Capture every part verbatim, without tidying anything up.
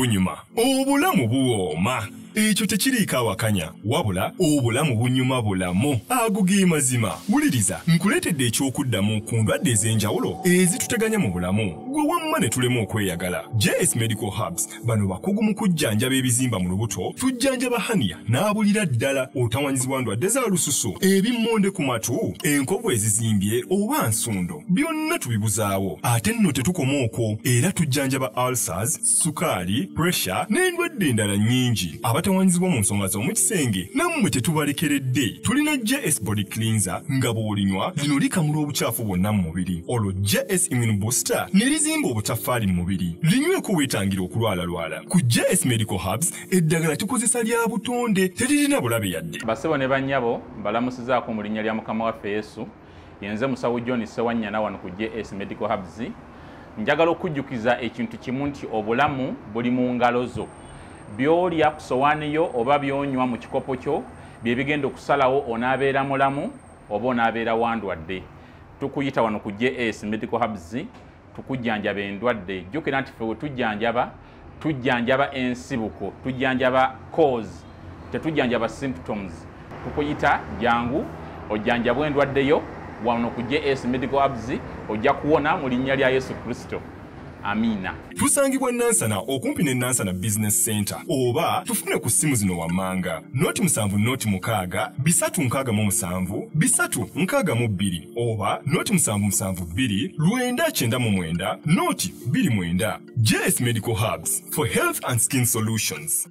bunyuma obulamu buwooma ekyo tekiriiko awakanya wabula obulamu bunyuma bulamu agugi mazima wuliriza nkuleetedde ekyokuddamu ku ndwadde ez'enjawulo ezituteganya mu bulamu gwe wamma ne tulema okweyagala. J S Medical Hubs bano bakugu mu kujjanjaba ebizimba mu lubuto tujjanjaba haniya n'abulira ddala otawanyizibwa ndwadde za lususu ebimmonde ku matu enkovu ezizimbye oba nsundo byonna tubibuzaawo ate nno tetukoma okwo era tujjanjaba ulcers sukaali pressure n'endwadde endala nnyingi abatawanyizibwa mu nsonga z'omu kisenge nammwe tetubalekeredde. Tulina J S Body Cleanser nga bw'olinywa lino likamula obucaafu bwonna mu mubiri olwo J S Immune Booster ne lizimba obutafaali mu mubiri linyweko weetangira okulwalalwala. Ku J S Medical Hubs eddagala tukozesa lya butonde teririna bulabe yadde. Basebo ne bannyabo mbalamusizaako mu linnya lya Mukama waffe Yesu yenze musawo John Sewanyana wano ku J S Medical Hubs. Njagala okujjukiza ekintu kimu nti obulamu buli mu ngalo zo. Byolya ku sowaani yo oba byonywa mu kikopo kyo bye bigenda okusalawo onaabeera mulamu oba onaabeera wandwadde. Tukuyita wano ku J S Medical Hubs tukujjanjaba endwadde. Jjukira nti ffe we tujjanjaba tujjanjaba ensibuko tujjanjaba cause tetujjanjaba symptoms. Tukuyita jangu ojjanjabwa endwadde yo wano ku J S Medical Hubs ojja kuwona mu linnya lya Yesu Kristo. Amina. Tusangibwa Nansana okumpi ne Nansana Business Center oba tufune ku simu zino wammanga noti musanvu noti mukaaga bisatu nkaaga mu musanvu bisatu nkaaga mu bbiri oba noti musanvu musanvu bbiri lwenda kyenda mu mwenda noti bbiri mwenda. J S Medical Hubs for health and skin solutions.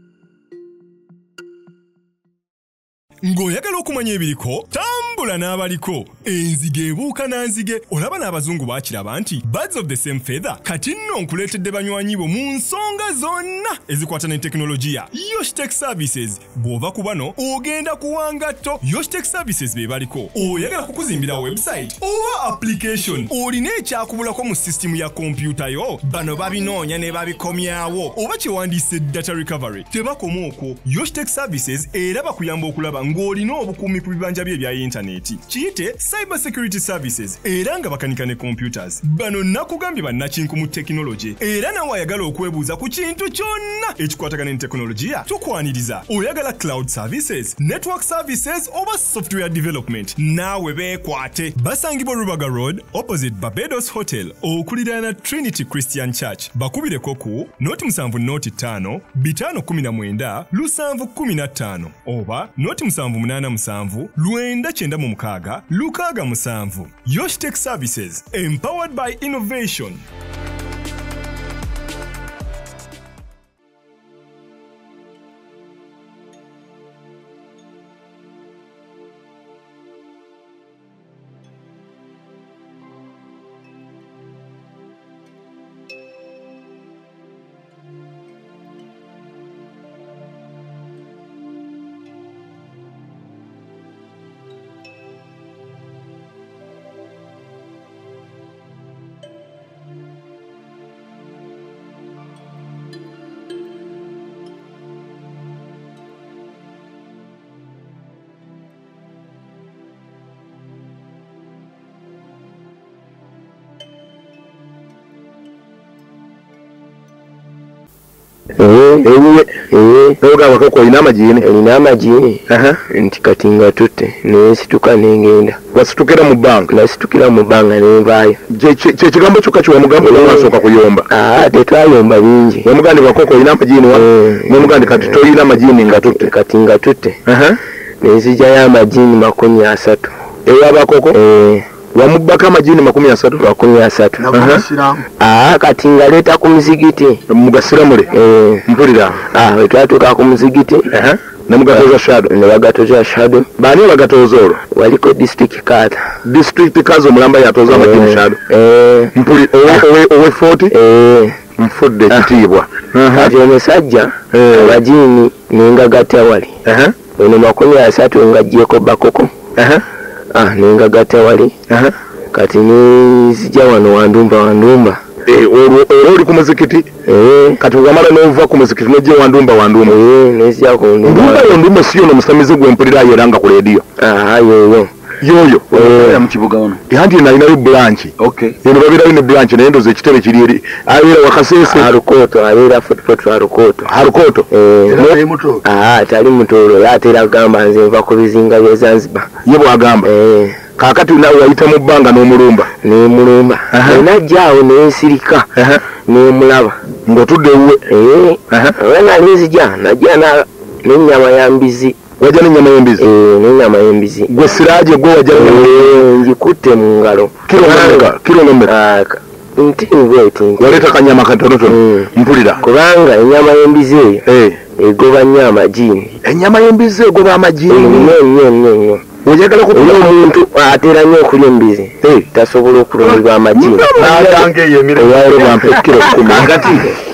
Ng'oyagala okumanya ebiriko tambula n'abaliko enzige ebuuka nanzige olaba n'abazungu baakiraba nti birds of the same feather kati nno nkuleetedde banywanyi bo mu nsonga zonna ezikwata ne tekinologiya. Yoshtech Services bw'ova ku bano ogenda kuwangatto. Yoshtech Services be baliko oyagala kukuzimbira website oba application olina ekyakubulako mu system ya kompyuta yo bano babinoonya ne babikomyawo oba kyewandiise data recovery tebakoma okwo. Yoshtech Services era bakuyamba okulaba ng'olina obukuumi ku bibanja bye ebya intaneti kiyite cyber security services era nga bakanika ne computers. Bano nakugambye bannakinku mu tekinologi era nawe ayagala okwebuuza ku kintu kyonna ekikwatagana ne tekinologiya tukwaniriza. Oyagala cloud services network services oba software development naawe beekwate. Basangibwa Rubaga Road opposite Barbados Hotel okuliraana Trinity Christian Church. Bakubireko ku noti musanvu noti ttaano bitaano kumi na mwenda lusanvu kumi na ttaano oba noti musanvu munaana musanvu lwenda kyenda mu mukaaga lukaaga musanvu. Yoshtech Services empowered by innovation. Eh, eh, eh, Noga bakoko ina amajini. Ina amajini. Aha. Nti kati nga tutte nesituka nengenda. Wasitukira mu bank. Nasitukira mu banga nenvaayo. Je kye kigambo kyokka kye wamugambo n'asooka kuyomba. Ah, tetwayomba bingi. Wamugandi bakoko ina amajini wa. Wamugandi kati toyina amajini nga tutte. Kati nga tutte. Aha. Nenzija amajini makumi asatu. Ewa bakoko? Eh. Wamubaka amajini makumi asatu. Makumi asatu. Aha. Ah, kati ngaleta ku muzigiti. Mugasira mule. Eh. Mpulira. Ah, wetwatuuka ku muzigiti. Aha. Namugatoza shadow. Ne bagatoza shadow. Bani bagatoza olwo? Waliko district card. District kazo mulamba yatoza amajini shadow. Eh. Mpuli owe owe forty. Eh. Mfudde kitiibwa. Kati omusajja abajini nengagata wali. Aha. Ono makumi asatu ngajjeko bakoko. Aha. Ah, nengagata wali. Aha. Kati nzija wano wandumba wandumba. Eh, olwo oli ku muzikiti. Eh. Kati ugamala n'ova ku muzikiti n'ojja wandumba wandumba. Eh, nzija ku ndumba. Ndumba yo ndumba siyo no musamizi gwe mpulira yeranga ku radio. Ah, ayo yo. yoyo ya mu kibuga wano yanti nalinayo branch okay eno babirayo ne branch naye ndoze ekitebe kiri eri abeera wakasese Harukoto abeera football Harukoto Harukoto eh muto ah tali mutoro yatera gamba nze nva ku bizinga bya Zanzibar ye bwagamba eh kakati nawe wayita mu bbanga n'omulumba ne mulumba najjaawo ne nsirika ne mulaba ng'otudde wuwe eh wena nzija najja na n'ennyama ya mbizi wajja n'ennyama y'embizi eh n'ennyama y'embizi gwe siraaje gwe wajja njikutte mu ngalo kiro n'omeka kiro n'omeka ntinve eti waleeta kanyama katonotono mpulira kubanga ennyama y'embizi eyo egoba nnyo amagini ennyama y'embizi egoba amagini nnyo nnyo nnyo nnyo oyagala kuba omuntu atera nnyo okulya embizi tasobola okulumibwa amagini natange eyo emirembe bampe kiro kkumi agati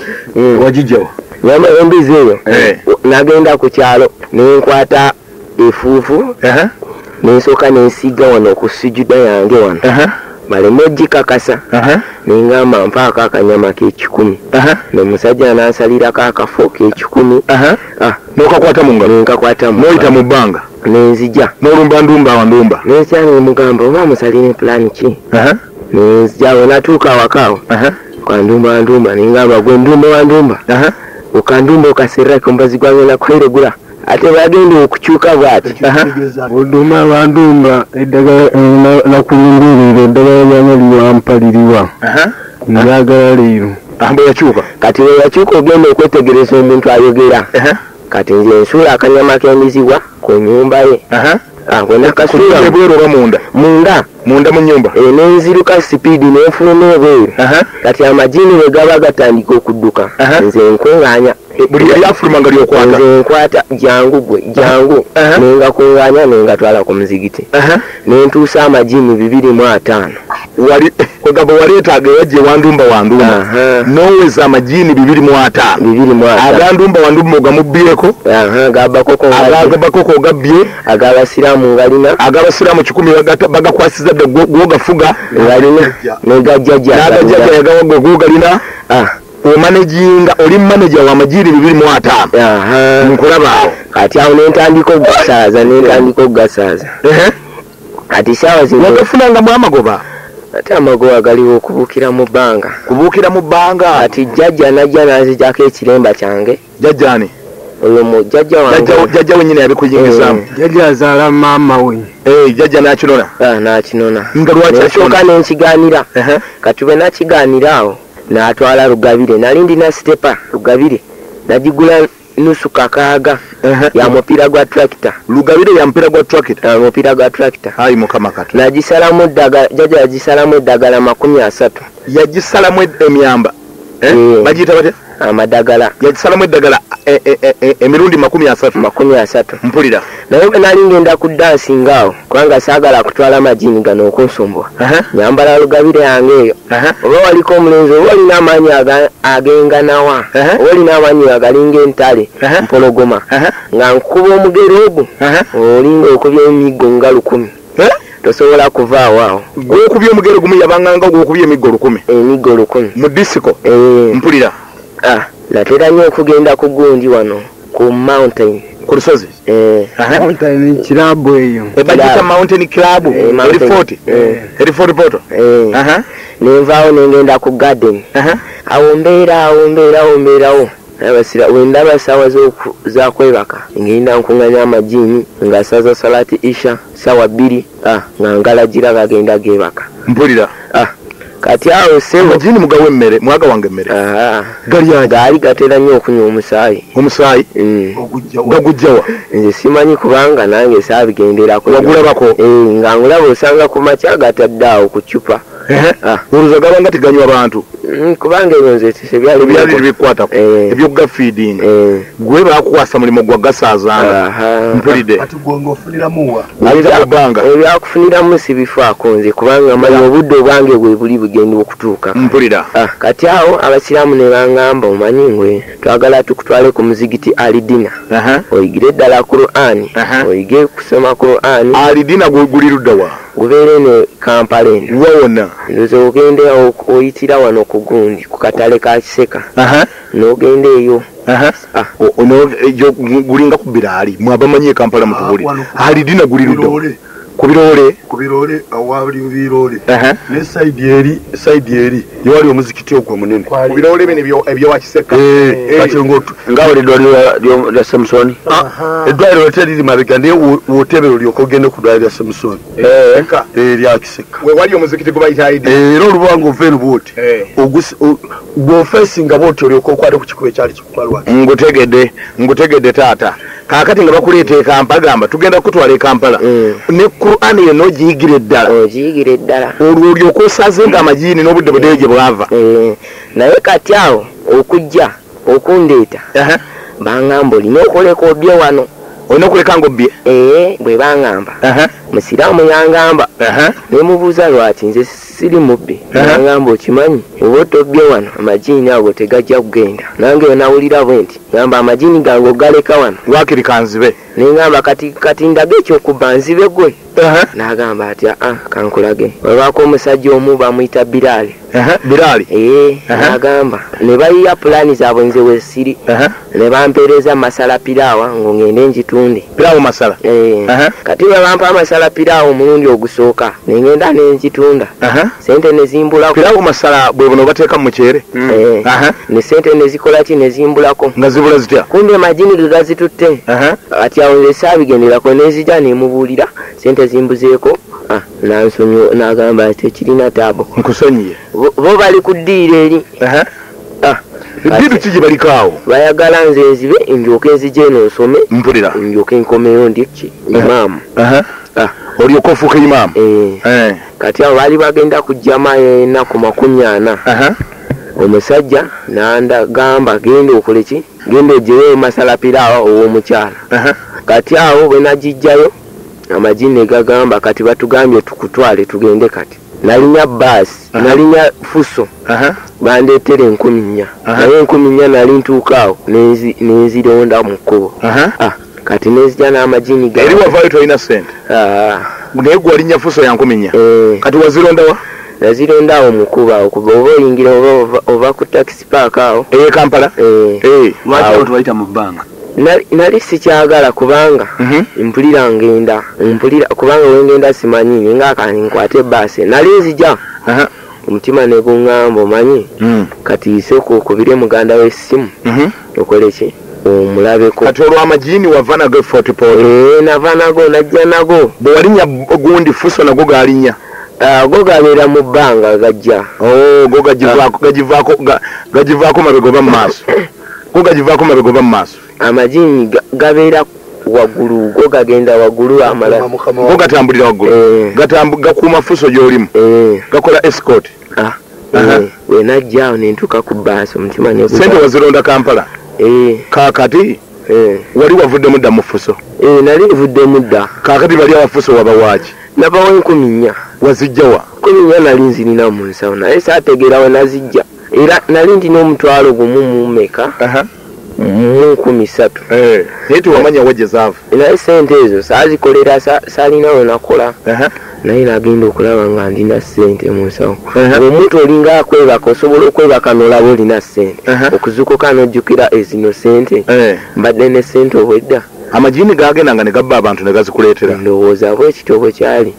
wajijjawa nyama y'embizi eyo nagenda ku kyalo nenkwata efuufu nensooka nensiiga wano ku sujuda yange wano baleme ogikakasa nengamba mpaako akanyama k'ekikumi nomusajja nansalirako akafo k'ekikumi nokakwata mu ngalo nenkakwata noyita mu bbanga nenzija n'olumba ndumba awandumba nensya nemugamba oba musalire pulaani ki nenzija we natuuka awakaawo kwandumba ndumba nengamba gwe ndumba wandumba ukandumba okaserrako mbazi gwange nakweregula ate bagenda okukyuka bwati oduma bandumba eddagala nakulindiriira eddagala lyange liwampaliriwa njagala leero ambo yakyuka kati we yakyuka ogenda okwetegereza omuntu ayogera kati nze nsuula akanyama k'embizibwa ku nnyumba ye bwenakasuula ebweru oba munda munda munda mu nnyumba nenziruka sipiidi nenfuluma ebweru kati amagini bwe gaba gatandika okudduka nze nkuŋŋaanya buli yali afuluma nga lyokwata nze nkwata jangu gwe jangu nengakuŋŋaanya nengatwala ku muzigiti nentuusa amagini bibiri mu ataano wali kwegamba waleetaaga ewajja ewandumba wandumba n'oweza amagini bibiri mu ataano bibiri mu ataano agandumba wandumba ogamubbyeko agabakoko ogabbye ag'abasiraamu ngalina ag'abasiraamu kikumi bagakwasiza dde gwogafuga ngalina negajjajja n'agajjajja yagawa gwogalina omanejinga oli manager wa magiri bibiri mu ataano nkulabaawo kati awo nentandika okugasaaza nentandika okugasaaza kati saawa zino wagafunanga mu amagoba ate amagoba galiwo okubuukira mu bbanga kubuukira mu bbanga kati jjajja najja nazijjako ekiremba kyange jjajjani oyo mu jjajja wange jjajja wenyini yabikuyingizaamu jjajja azaala maama we jjajja n'akinona n'akinona nga lwaki nsooka nenkigaanira kati bwe nakigaanira awo n'atwala Rugabire nali ndina stepa Rugabire nagigula nusu kakaaga ya mupiira gwa tractor Rugabire ya mupiira gwa tractor mupiira gwa tractor hayi mukama katu nagisalamu eddagala jjajja yagisalamu eddagala makumi asatu yagisalamu emyamba bagiyita batya amadagala yagisalamu eddagala emirundi makumi asatu makumi asatu mpulira naye bwe nali ngenda ku dansi ngaawo kubanga saagala kutwala amagini gano okunsumbwa nyambala Rugabire yange eyo oba waliko omulenzi oba olina amaanyi agenganawa oba olina amaanyi agalinga entale mpologoma nga nkuba omugero ogwo olinga okubya emiggo nga lukumi tosobola kuvaawo awo gwokubya omugero gumu yabanga nga gwokubya emiggo lukumi emiggo lukumi mu disiko mpulira natera nnyo okugenda ku gundi wano ku mountain ku lusozi mountain kirabu eyo ebagita mountain club eri forty eri forty poto nenvaawo nengenda ku garden awo mbeera awo mbeerawo mbeerawo wendaba saawa zakwebaka ngenda nkuŋŋanya amagini nga saza salati isha sawa bbiri nga ngalagira gagenda gebaka mpulira kati awo sebo amagini mugawa emmere mwaga wange emmere gali gaali gatera nnyo okunywa omusaayi omusaayi gagujjawa nze simanyi kubanga nange saabigenderako wagulabako nga ngulaba osanga ku makya gatadde awo ku cupa oluza gabanga teganywa bantu kubanga ebyo nze tebyali bikwatako ebyokugafiidinga gwe bakukwasa mulimu gwa gasaazanga mpulidde ebyakufuniramu sibifaako nze kubanga manyi obudde obwange bwe buli bugenda okutuuka mpulira kati awo abasiraamu ne bangamba omanyi ngwe twagala tukutwale ku muzigiti alidina oyigire ddala Qur'ani oyige kusoma Qur'ani alidina guli ludda wa gubeere ne Kampala eno wawona ndoza ogende oyitira wano ku gundi ku katale ka Kiseka n'ogenda eyo gulinga ku biraali mwabamanyi Kampala mutubuli alidina guli ludda ku birole ku birole awali birole Aha. ne side eri side eri yewali omuzikiti ogwo munene ku birole bino ebyo ebyo wakiseka eh kati ngotu ngawo lidwaliro lya Samson eddwaliro teriri mabega naye wotebero lyokogende ku ddwaliro lya Samson eh eka eryakiseka we wali omuzikiti gubayita ide era olubanga ovenu bwoti bwofeesinga bwoti olyoka okwate ku kikuba ekyali kikumalwa ngutegedde ngutegedde taata kakati nga bakuleeta ekampa gamba tugenda kutwala ekampala ne Qur'ani yonna ogiyigire eddala ogiyigire eddala olwo olyoka osaze nga amajiini n'obudde budde gye bwava naye kati awo okujja okundeeta baŋŋamba olina okuleka obye wano olina okuleka nga obbye ee bwe baŋŋamba musiraamu yangamba ne mubuuza lwaki nze siri mubbi naŋŋamba okimanyi oba otobbye wano amajiini ago tegajja kugenda nange nawulira bwe nti ŋŋamba amajiini gange ogaleka wano lwakiri kanzibe neŋŋamba kati kati ndage ekyokubba nzibe gwe n'agamba ati aa kankulage olwako omusajja omu bamuyita Biraali Biraali ee n'agamba ne bayiya pulaani zaabwe nze wesiri ne bampeereza masala piraawa ngo ngende ngitunde piraawo masala kati bwe bampa amasala piraawo omulundi ogusooka ne ngenda ne nkitunda sente ne zimbulako piraawo masala bwe buno bateeka mu muceere ne sente ne zikola ki ne zimbulako nga zibula zitya kumbe amajini ge gazitutte kati awo nze saabigenderako ne zijja ne mubuulira sente zimbuzeeko nansonyiwa n'agamba ati ekirina taabo nkusonyiye bo bali ku ddiiro eri eddiiru ki gye baliko awo bayagala nze nzibe ndyoke nzije eno nsome mpulira ndyoke nkomeyo ndiki imaamu olyoka ofuuka imaamu kati awo baali bagenda kujjama ennaku makumi ana omusajja nandagamba genda okole ki genda ogyeyo masala piraawa ow'omukyala kati awo bwe nagijjayo amajini gagamba kati batugambye tukutwale tugende kati nalinya baasi nalinya fuso bandeetere enkumi nnya naye enkumi nnya nali ntuukaawo nenzironda mu kkubo kati nenzija n'amajini eri wavaayo tolina sente naye gwe walinnya fuso ya nkumi nnya kati wazirondawa nazironda awo mu kkubo awo kuba oba oyingira oba ku takisi paaka awo eye Kampala lwaki awo tubayita mu bbanga nali sikyagala kubanga mpulira ngenda mpulira kubanga wengenda simanyi ngakani nkwate baasi nali nzija omutima ne guŋŋamba omanyi kati iseko okubire muganda w'essimu okole ki omulabeko kati olw'amajiini wava nago Fort Portal nava nago najja nago bwe walinnya gundi fuso nago galinnya go gabeera mu bbanga gajja go gagivaako mabega oba mu maaso go gagivaako mabega oba mu maaso amajini gabeera waggulu go gagenda waggulu amala go gatambulira waggulu gakuuma fuso gy'olimu gakola escort we najjaawo nentuuka ku baasi omutima ne sente wazironda Kampala kaakati wali wavuddemu dda mu fuso nali nvuddemu dda kaakati bali abafuso wabawaaki nabawo enkumi nnya wazijjawa kumi nnya nali nzirina mu nsawo naye saategeera we nazijja era nali ndina omutwalo gumu mu meka mu nkumi ssatu naye tiwamanya wa gye zaava naye sente ezo saazikolera saalina we nakola naye nagenda okulaba nga ndina sente mu nsawo omuntu olinga akwebaka osobola okwebaka n'olaba olina sente okuzuukuka n'ojjukira ezino sente mbadde ne sente obwedda amajiini gagendanga ne gabba abantu ne gazikuleetera ndowooza bwekityo bwe kyali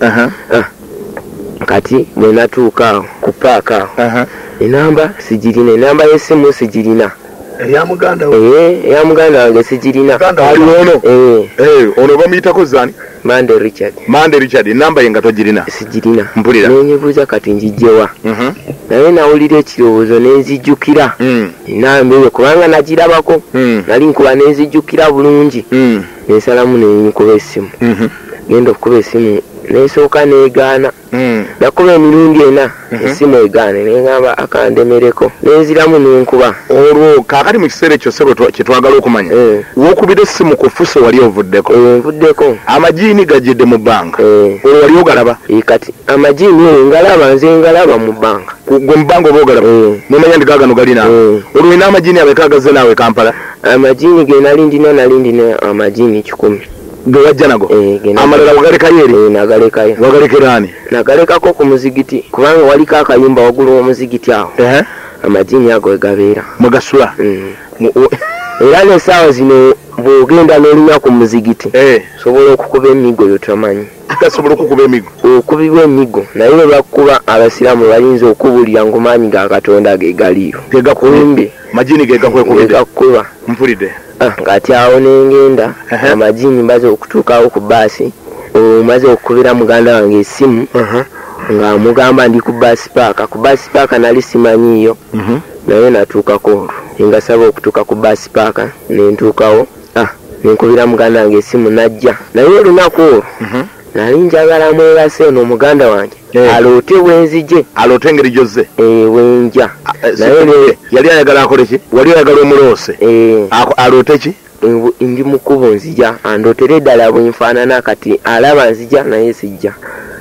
kati bwe natuuka awo ku paaka awo enamba sigirina enamba y'essimu sigirina eya muganda eya muganda wange sigirina ali ono ono bamuyitako zaani Mande Richard Mande Richard enamba ye nga togirina sigirina mpulira nenyebuuza kati njijjewa naye nawulira ekirowoozo nenzijjukira enamba eyo kubanga nagirabako nali nkuba nenzijjukira bulungi nensalamu nenkuba essimu genda okukuba essimu nesooka negaana nakuba emirundi ena essimu egaane neŋŋamba akandemereko nenziramu nenkuba olwo kaakati mu kiseera ekyo sebo kyetwagala okumanya wokubira essimu ku fuso wali ovuddeko nvuddeko amajiini gajjidde mu bbanga olwo wali ogalaba kati amajiini eyo ngalaba nze ngalaba mu bbanga gwe mu bbanga oba ogalaba nomanya ndi gaagano gali naawe olwo olina amajiini abeka agazze naawe Kampala amajiini ge nali ndina nali ndina amajiini kikumi ge wajja nago amalala wagalekayo eri nagalekayo wagalekeraani nagalekako ku muzigiti kubanga waliko akayumba waggulu w'omuzigiti awo amajiini ago wegabeera mwegasula era n'essaawa zino bw'ogenda n'olinya ku muzigiti sobola okukuba emiggo yotamanyi gasobola okukuba emiggo okubibwa emiggo naye bwe bakuba abasiraamu bayinza okubulira ngu maanyi ga Katonda ge galiyo gegakumbe majini gegakwekuba mpulidde ng'ati awo n'engenda amajini mbaze okutuukawo ku baasi omaze okukubira muganda wange essimu nga mugamba ndi ku baasi paaka ku baasi paaka nali simanyiiyo naye natuukako olwo engasaba okutuuka ku baasi paaka nentuukawo nenkubira muganda wange essimu najja naye olunaku olwo nali njagala mwebase eno omuganda wange aloote wenzije aloote engeri gyozze wenja naye yali ayagala akole ki wali oyagala omuloose aloote ki ndi mukubo nzija andootere ddala bwenfaanana kati alaba nzija naye sijja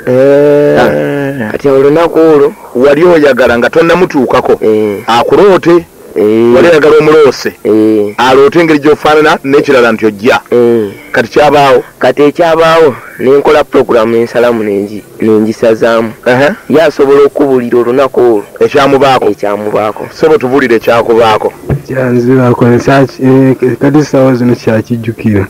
kati olunaku olwo wali oyagala nga tonnamutuukako akuloote wali oyagala omuloose aloote engeri gy'ofaanana n'ekirala nti ojja kati kyabaawo kati ekyabaawo nenkola puroguramu nensalamu nengisazaamu ye asobola okubulira olunaku olwo ekyamubaako ekyamubaako sobo tubulire ekyakubaako kyanzibako kati essaawa zino kyakijjukira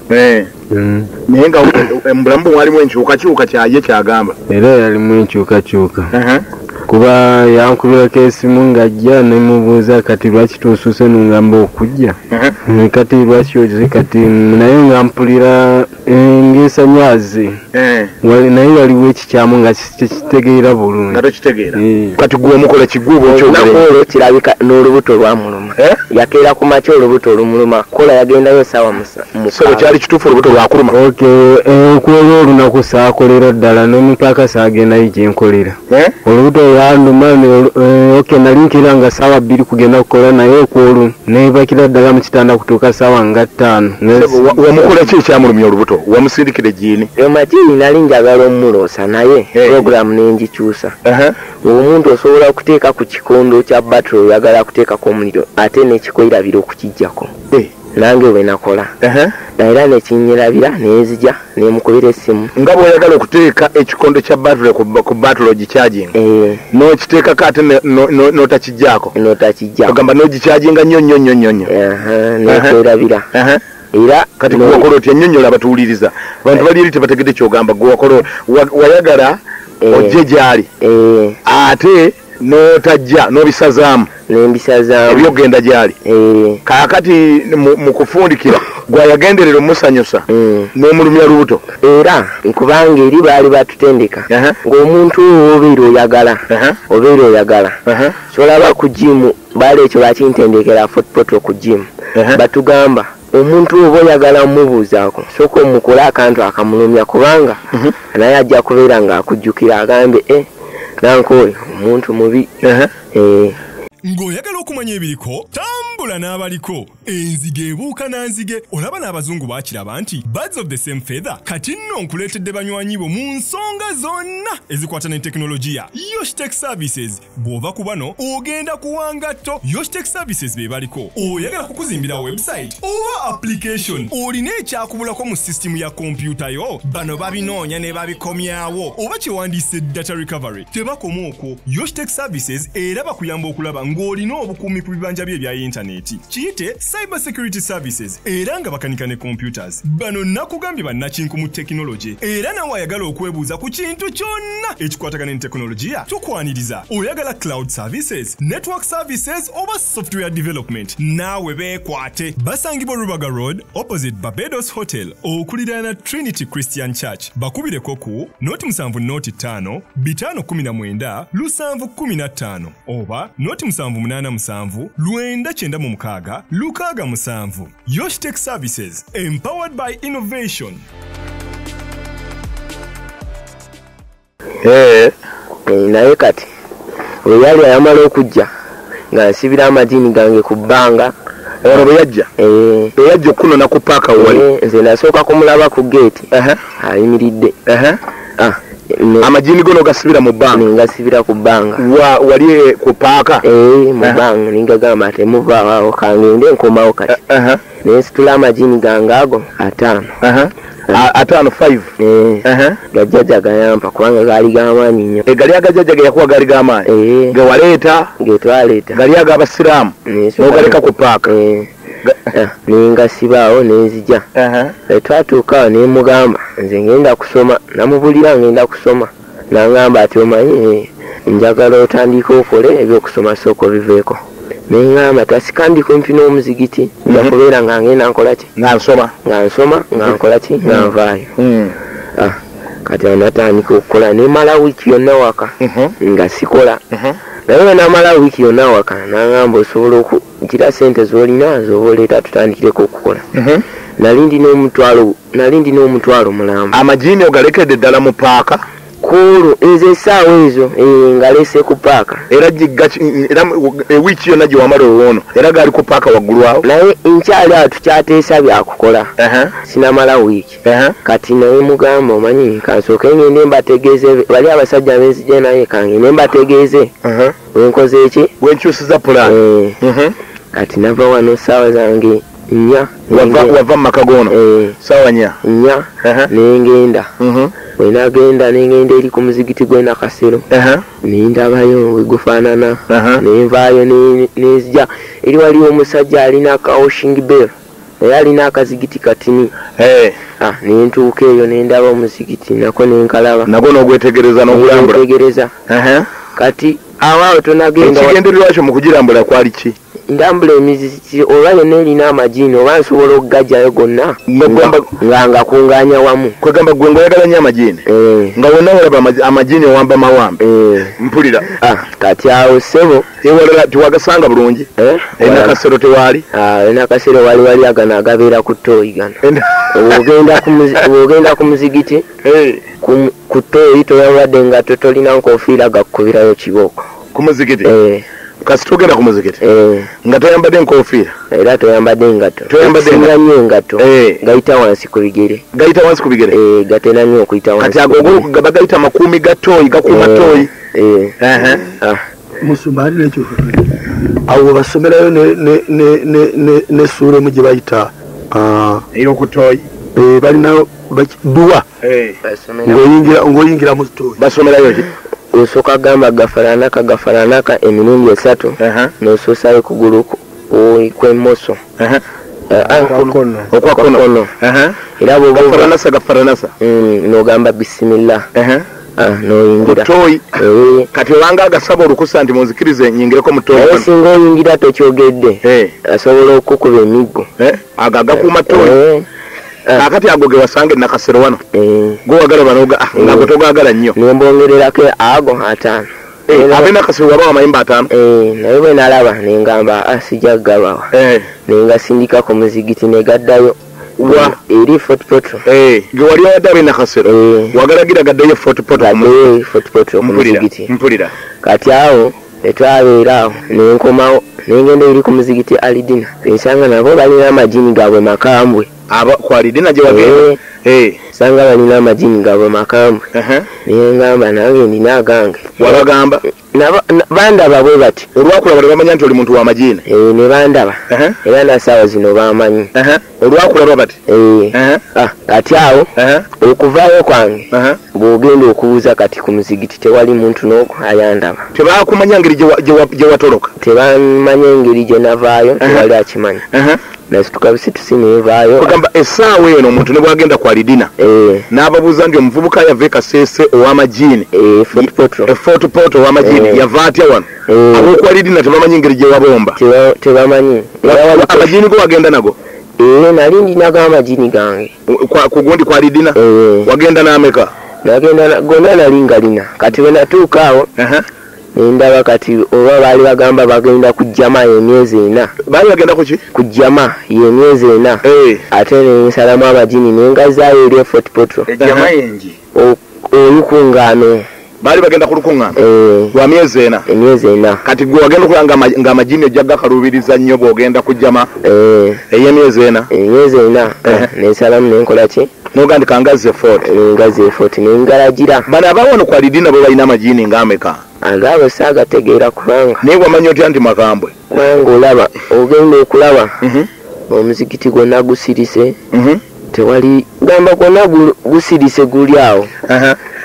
naye nga mubulamu bwe mwalimu enkyukakyuka kyaye kyagamba era yalimu enkyukakyuka kuba yankubirako esimu ng'ajja nemubuuza kati lwaki tuusuuse nungamba okujja kati lwaki oze kati naye nga mpulira ng'esanyaze naye waliwo ekikyamu nga tekitegeera bulungi kati gwe omukola kigwibwa olwo kirabika n'olubuto lwamuluma yakeera ku makya olubuto olumuluma kola yagendayo essaawa musobo kyali kituufu olubuto lwakuluma okwolwa olunaku saakolera ddala n'omupaaka saagendayo gyenkolera olubuto lwanduma oke nali nkira nga ssaawa bbiri kugenda kukola naye okwolwo nebakira ddala mu kitanda kutuuka ssaawa nga ttaano wamukola ki ekyamulumya olubuto wamusindikira ejiini emajiini nali njagala omuloosa naye puroguramu nengikyusa omuntu osobola okuteeka ku kikondo kya battery oyagala kuteekako omuliro ate nekikoirabira okukijjako nange bwe nakola era nekinyirabira nenzija nemukubira essimu nga bw'oyagala okuteeka ekikondo kya battery ku battery ogicharging n'okiteekako ate n'otakijjaako n'otakijjaako ogamba n'ogichaginga nnyo nnyo nnyo nnyo nnyo nekwerabira era kati gwewakola otya nnyonnyola abatuwuliriza abantu bali eri tebategedde kyogamba gwewakola wayagala ojje gyali ate n'otajja n'obisazaamu nembisazaamu ebyogenda gyali kaakati mu kufundikira gwayagenderera omusanyusa n'omulumya lubuto era nkubanga eri baali batutendeka ng'omuntu obeera oyagala obeera oyagala kyolaba ku jimu baali ekyo bakintendekera footpoto ku jimu batugamba omuntu oba oyagala mumubuuzaako sooka omukole akantu akamulumya kubanga naye ajja kubeera ng'akujjukira agambe e nankoyo omuntu mubi ng'oyagala okumanya ebiriko tambula n'abaliko enzige ebuuka nanzige olaba n'abazungu baakiraba nti birds of the same feather kati nno nkuleetedde banywanyi bo mu nsonga zonna ezikwata ne tekinologiya Yoshitech Services bw'ova ku bano ogenda kuwangatto Yoshitech Services be baliko oyagala kukuzimbira website oba application olina ekyakubulako mu sisitimu ya kompyuta yo bano babinoonya ne babikomyawo oba kyewandiise data recovery tebakoma okwo Yoshitech Services era bakuyamba okulaba ng'olina obukuumi ku bibanja bye ebya yintaneeti kiyite cyber security services era nga bakanika ne computers bano nakugambye bannakinku mu tekinologi era nawe ayagala okwebuuza ku kintu kyonna ekikwatagana ne tekinologiya tukwaniriza oyagala cloud services network services oba software development naawe beekwate basangibwa Rubaga Road opposite Barbados Hotel okuliraana Trinity Christian Church bakubireko ku noti musanvu noti ttaano bitaano kumi na mwenda lusanvu kumi na ttaano oba noti musanvu munaana musanvu lwenda kyenda mu mukaaga lukaaga musanvu. Yoshitech Services, empowered by innovation. Eh, naye kati oyali ayamala okujja nga nsibira amajini gange ku bbanga ero bwe yajja eh yajja okunona ku paaka wali nze nasooka kumulaba ku gate ayimiridde ah amajini gono gasibira mu bbanga ngasibira ku bbanga wa wali ku paaka eh mu bbanga ningagamba ate muvaawo kangende nkomawo kati nesitula amajini gange ago ataano ataano five eh gajjaja gayampa kubanga gaali g'amaanyi nnyo egali agajjaja ge yakuwa gaali g'amaanyi ge waleeta ge twaleeta gali ag'abasiraamu n'ogaleka ku paaka ninga sibaawo nenzija twatuukawo nemugamba nze ngenda kusoma namubulira ngenda kusoma nangamba ati omanyi njagala otandika okole ebyokusoma sooka biveeko neŋŋamba tasikandi kumpi n'omuzigiti nja kubeera nga ngenda nkola ki nga nsoma nga nsoma nga nkola ki nga nvaayo kati anatandika okukola nemala wiiki yonna waka nga sikola naye bwe namala wiiki yonna waka naŋŋamba osobola okukira sente z'olina zoba oleeta tutandikireko okukola nali ndina omutwalo nali ndina omutwalo mulamba amajiini ogalekedde ddala mu paaka kuulu nze essaawa ezo ngalese ku paaka era era ewiiki yonna gye wamala owoono era gaali ku paaka waggulu awo naye nkyali awo tukyateesa byakukola sinamala wiiki kati naye mugamba omanyi kansooke ngende mbategeeze bali abasajja benzije naye kangende mbategeeze wenkoze eki wenkyusiza pulaani kati nava wano ssaawa zange nnya wava mu maka goono ssaawa nnya nnya nengenda bwe nagenda nengenda eri ku muzigiti gwena Kasero nendabayo bwe gufaanana nenvaayo nenzija eri waliwo omusajja alina ka washing bell naye alina akazigiti katini nentuuka eyo nendaba omuzigiti nako nenkalaba nagwo n'ogwetegereza n'ogulambula kati awaawo tonagenda ekigendererwa kyo mu kugirambula kwali ki ndambula emiziki oba yonna erina amajiini oba nsobola okugajjayo gonna nga nga kunganya wamu kwegamba gwe ngaoyagala nnyo amajiini nga wonna walaba amajiini owamba mawambe mpulira kati awo ssebo ewalala tiwagasanga bulungi erina Kasero tewaali erina Kasero wali wali agano agabeera ku ttooyi gano bw'ogenda ku muzigiti ku ttooyi toyabadde nga tolina nkofiira gakukubirayo kibooko ku muzigiti kasi togenda ku muzigiti nga toyambadde enkofiira era toyambadde engato toyambadde nnyo engato gayita wansi ku bigere gayita wansi ku bigere gatera nnyo okuyita wansi kati ago gaba gayita makuumi ga ttooyi gakuuma ttooyi musumba ali nekyo awo basomerayo n'essuula emu gye bayita ey'okuttooyi balina duwa ng'oyingira mu ttooyi basomerayo ki osooka gamba gafalanaka gafalanaka emirundi esatu nosuusayo kugulu kw'emmoso okwakono era gafalanasa gafalanasa nogamba bisimillah noyingira muttooyi kati obanga agasaba olukusa nti munzikirize nyingireko muttooyi naye singa oyingira tokyogedde asobola okukuba emiggo ago agakuuma ttooyi akati ago ge wasanga e Nakasero wano gowagala banoga ngago togagala nnyo nembongererako ago ataano abe Nakasero waba amayimba ataano naye bwe nalaba nengamba asijja gabawa nengasindika ku muzigiti negaddayo wa eri Fort Portal ge wali owadde abe Nakasero wagalagira gaddeyo Fort Portal ku muzigiti mpulira kati awo etwabeera awo nenkomawo nengenda eri ku muzigiti Alidina ensanga nabo balina amajiini gaabwe makambwe aba kwalidina gye wagenda eh sanga balina amajiini gaabwe makambwe naye ngamba nange ndina agange wabagamba bandaba bwe bati olwakulaba ne bamanya nti oli muntu w'amajiini ne bandaba era nasaawa zino bamanyi olwakulaba bati kati awo okuvaayo kwange bw'ogenda okubuuza kati ku muzigiti tewali muntu n'oku ayandaba tebakumanya engeri gye watoloka tebamanya engeri gye navaayo tewali akimanyi nasituka busitusi nevaayo kugamba essaawa eno omuntu ne bwagenda ku Alidina n'ababuuza nti omuvubuka yava e Kasese ow'amajiini Fort Portal ow'amajiini yava atya wano ab'oku Alidina tebamanyi engeri gye wabomba tebamanyi amajiini go wagenda nago nali ndinago amajiini gange ku gundi ku Alidina wagenda n'ameka nagenda gonna nali ngalina kati bwe natuuka awo nendaba kati oba baali bagamba bagenda kujjama emyezi ena baali bagenda kuki kujjama yemyezi ena ate nensalamu amajiini nengazaayo eri Fort Portal ejjama yengi olukungaano baali bagenda ku lukungaano lwa myezi ena emyezi ena kati gwe wagenda okulaba ng'amajiini ojja gakalubiriza nnyo bw'ogenda kujjama ey'emyezi ena emyezi ena nensalamu nenkola ki nogandika ngazze Fort ngazze Fort nengalagira bano abawano ku Alidina bo balina amajiini ng'ameka agaabo saagategeera kubanga naye wamanya otya nti makambwe kubanga olaba ogenda okulaba omuzigiti gwonna gusirise tewali gamba gwonna gusirise guli awo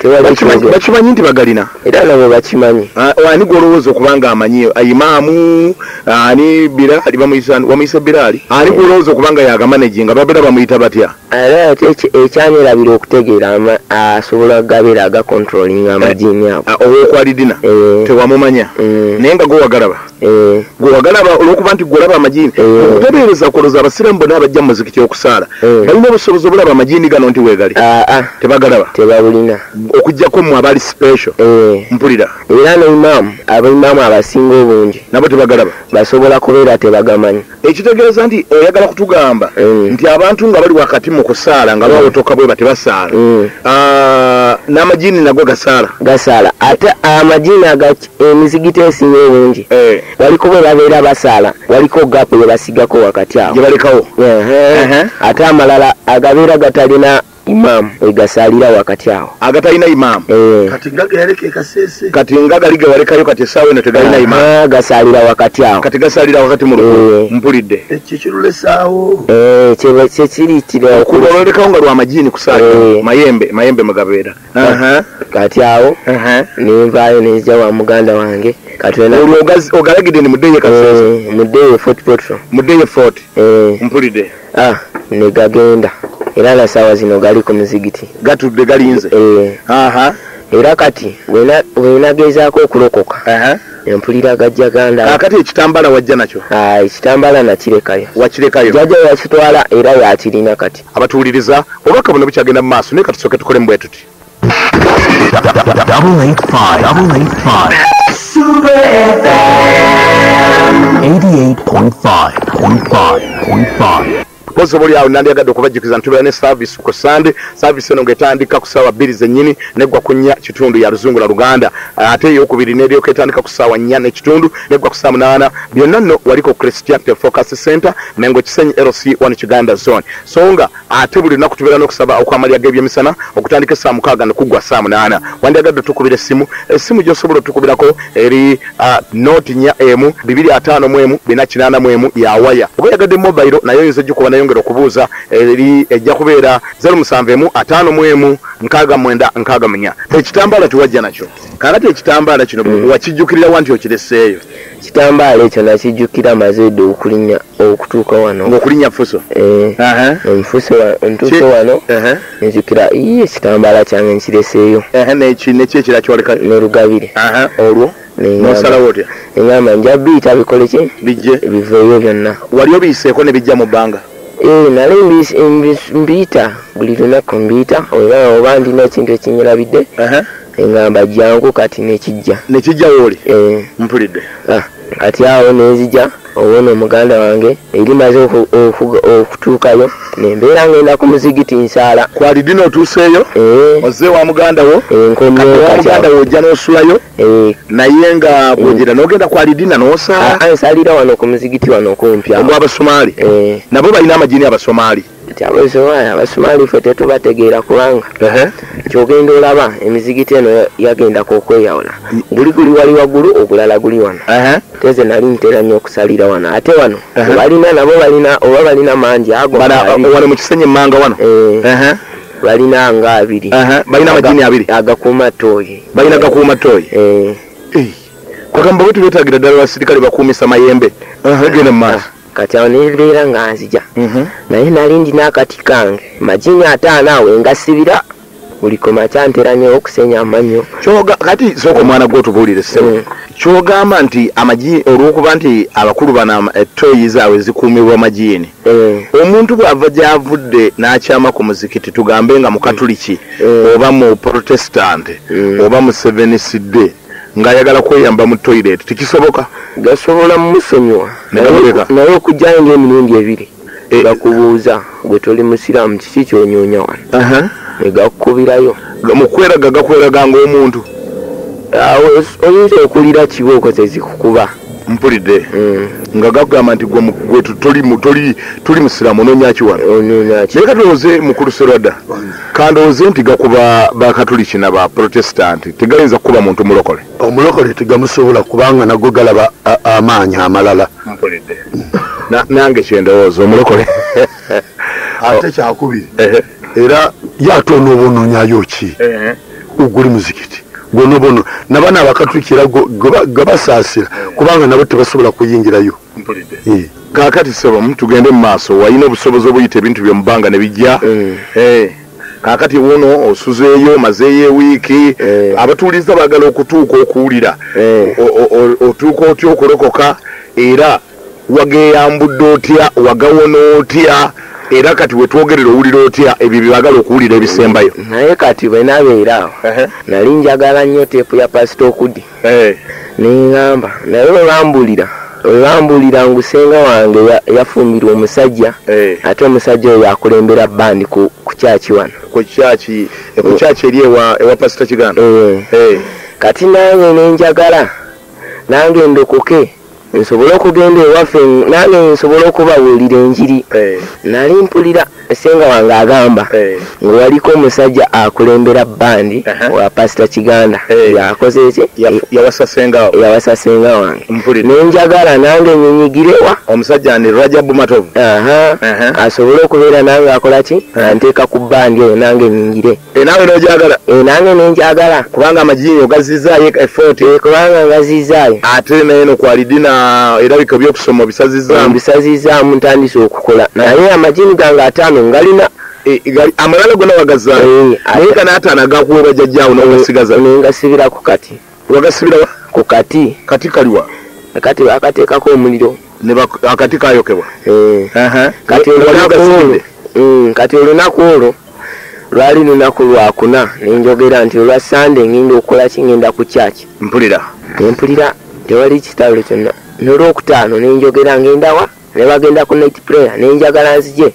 bakimanyi nti bagalina era nabo bakimanyi ani gwolowooza okubanga amanyi imaamu ani Birali bamuyisa Birali ani gwolowooza okubanga yagamanagi nga babeera bamuyita batya era ate ekyanyerabira okutegeera asobola okugabira agacontrolinga amagini ago ow'okwalidina tewamumanya naye nga gwewagalaba gwewagalaba olwokuba nti gwolaba amagini okutereereza koloza abasiramu bonna abajja mu muzikiti okusaala balina obusobozi obulaba amagini gano nti weegali tebagalaba tebabulina okujjako mu abali special mpulira era n'imaamu abaimaamu abasinga obungi nabo tebagalaba basobola kubeera tebagamanyi ekitegeeza nti oyagala kutugamba nti abantu nga bali wakati mu kusaala nga bawotoka bwe batebasaala n'amagini nago gasaala gasaala ate amagini emizigiti esinga obungi waliko bwe babeera basaala waliko gapu gye basigako wakati awo gye balekawo ate amalala agabeera gatalina imaamu egasaalira wakati awo agatalina imaamu kati ngaga yaleka ekasese kati ngaga lige walekayo kati essaawa eno tegalina imaamu gasaalira wakati awo kati gasaalira wakati mu lukuulu mpulidde ekyo kirulesaawo kyekiriitira okuba ololekawo nga lwamagini kusaala mayembe mayembe mugabeera kati awo nenvaayo nezija wa muganda wange olwo ogalagidde ni muddeyo kasese muddeyo fort potro muddeyo fort mpulidde ne gagenda era na sawa zino gali ku muzigiti gatudde galinze aha era kati wenagezaako okulokoka empulira gajja ganda akati ekitambala wajja nakyo ekitambala nakirekayo wakirekayo jajja yakitwala era yakirina kati abatuwuliriza obubaka buno bukyagenda mu maaso naye katusooke tukole mbwe tuti Super F M eighty-eight point five point five point five. Pozo boli awo nandiyagadde okubajjukiza ntubera ne service ku Sunday service eno ng'etandika ku ssaawa bbiri zennyini neggwa ku nnya kitundu ya Luzungula Luganda ate eyokubiri n'eryoka etandika ku ssaawa nnya n'ekitundu neggwa ku ssaawa munaana byonna nno waliko Christian Focus Center Mengo Kisenyi L C one Kiganda Zone so nga ate buli lunaku tubeera n'okusaba okwamalya g'ebyemisana okutandika essaawa mukaaga ne kuggwa ssaawa munaana wandiyagadde tukubira essimu essimu gy'osobola otukubirako eri noti nnya emu bibiri ataano mu emu bina kinaana mu emu ya waya oba yagadde mobile nayo oyinza gikuba nayongera okubuuza eri ejja kubeera zero musanvu emu ataano mu emu nkaaga mwenda nkaaga munya ekitambala tuwajja nakyo kakati ekitambala kino wakijjukirira wa nti okireseeyo kitambala ekyo nakijjukira maze dde okulinya okutuuka wano ng'okulinya fuso nfuso ntuuke wano nzukira iye ekitambala kyange nkireseeyo neki ekira kyoleka n'olugabire olwo nosalawo otya engamba nja biyita bikole ki bijje biveeyo byonna wali obiyiseeko ne bijja mu bbanga nali mbiyita buli lunaku mbiyita oba ndina ekintu ekinyirabidde engamba jjangu kati nekijja nekijja wooli mpulidde kati awo nenzija owona omuganda wange eri maze okutuukayo nembeera ngenda ku muzigiti nsaala kwalidina otuuseeyo ozze wa muganda wo muganda wo ojja n'osulayo naye nga bwogera n'ogenda kwalidina n'osaala nsalira wano ku muzigiti wano okumpi awo ogw'Abasomaali nabo balina amagini Abasomaali abasomaali abasomaali ffe tetubategeera kubanga kyogenda olaba emizigiti eno yagendako okweyawula guli guli wali waggulu ogulala guli wano teze nali ntera nnyo okusalira wano ate wano balina nabo balina oba balina mangi ago wano mu Kisenyi Mmanga wano balina nga abiri balina amagini abiri agakuuma ttooyi balina gakuuma ttooyi kwagamba bwe tubeetagira ddala abasirikale bakuumisa mayembe genda mu maaso kati awo nebeera nga nzija naye nali ndina akati kange magini ataano awo engasibira buli komakya ntera nnyo okusenya amannyo kati sooka omwana gw'otubuulire ssebo kyogamba nti amagini olw'okuba nti abakulu bano ettooyi zaabwe zikuumibwa magini omuntu bw'ava gy'avudde n'akyama ku muzikiti tugambe nga mu katuliki oba mu protestant oba mu seventh day ng'ayagala kweyamba mu toilet tikisoboka gasobola musonyiwa naye okujjayo ng'emirundi ebiri gakubuuza gwe toli musiraamu kiki kyonyoonya wano negakukubirayo mu kweraga gakweraga ng'omuntu oyinza okulira kibooko tezikukuba mpulidde nga gakugamba nti gwe tuli musiraamu onoonyaki wano naye katulowooze mukulu Serwada kandowooze nti gakuba bakatuliki na ba protestant tegayinza kukuba muntu mulokole omulokole tegamusobola kubanga nago galaba amaanyi amalala mpulidde nange kyendowooza omulokole ate kyakubiri era yatoona obunonyayo ki oguli muzikiti gono bono nabana abakatulukira gabasaasira kubanga nabo tebasobola kuyingirayo eh kakati sebo mtu gende mu maaso wayina obusobozi obuyita ebintu byo mubanga ne bijja eh kakati wono osuzeeyo mazeeyo wiiki abatuuliza bagala okutuuka okuwulira otuuka otya okulokoka era wageyambudde otya wagawona otya era kati wetwogerera owulira otya ebyo byebagala okuwulira ebisembayo naye kati bwe nabeera awo nali njagala nnyo teepu ya pasita okudi neŋŋamba naye olwambulira olwambulira ngusenga wange yafumbirwa omusajja ate omusajja oyo akulembera bandi ku kyaki wano ku kyaki ku kyaki eri ewa pasita Kiganda kati nange nenjagala nange ndokoke nsobola okugenda ewaffe nange nsobola okubabuulira enjiri nali mpulira senga wange agamba nga waliko omusajja akulembera bandi wa pasita Kiganda yakoze eki yawasa senga wange nenjagala nange nyenyigirewa omusajja ni Rajabu Matovu asobole okubeera nange akola ki anteeka ku bandi eyo nange nyingire nawe nojagala nange nenjagala kubanga amajini ogazizaayo effort kubanga ngazizaayo ate naye nokwalidina erabika byokusoma bisazizaamu bisazizaamu ntandise okukola naye amajini gange ataano ngalina amalala gonna wagazaayo naye kana ataano agakuwa bajjajjaawo nogasigaza nengasibira ku kati wagasibira ku kati kati kaliwa kati akateekako omuliro akati kayokebwa kati kati olunaku olwo lwali lunaku lwakuna nenjogera nti olwa Sande ngenda okukola ki ngenda ku kyaki mpulira nempulira tewali kitalo kyonna n'olwokutaano nenjogera ngendawa ne bagenda ku night prayer nenjagala nzije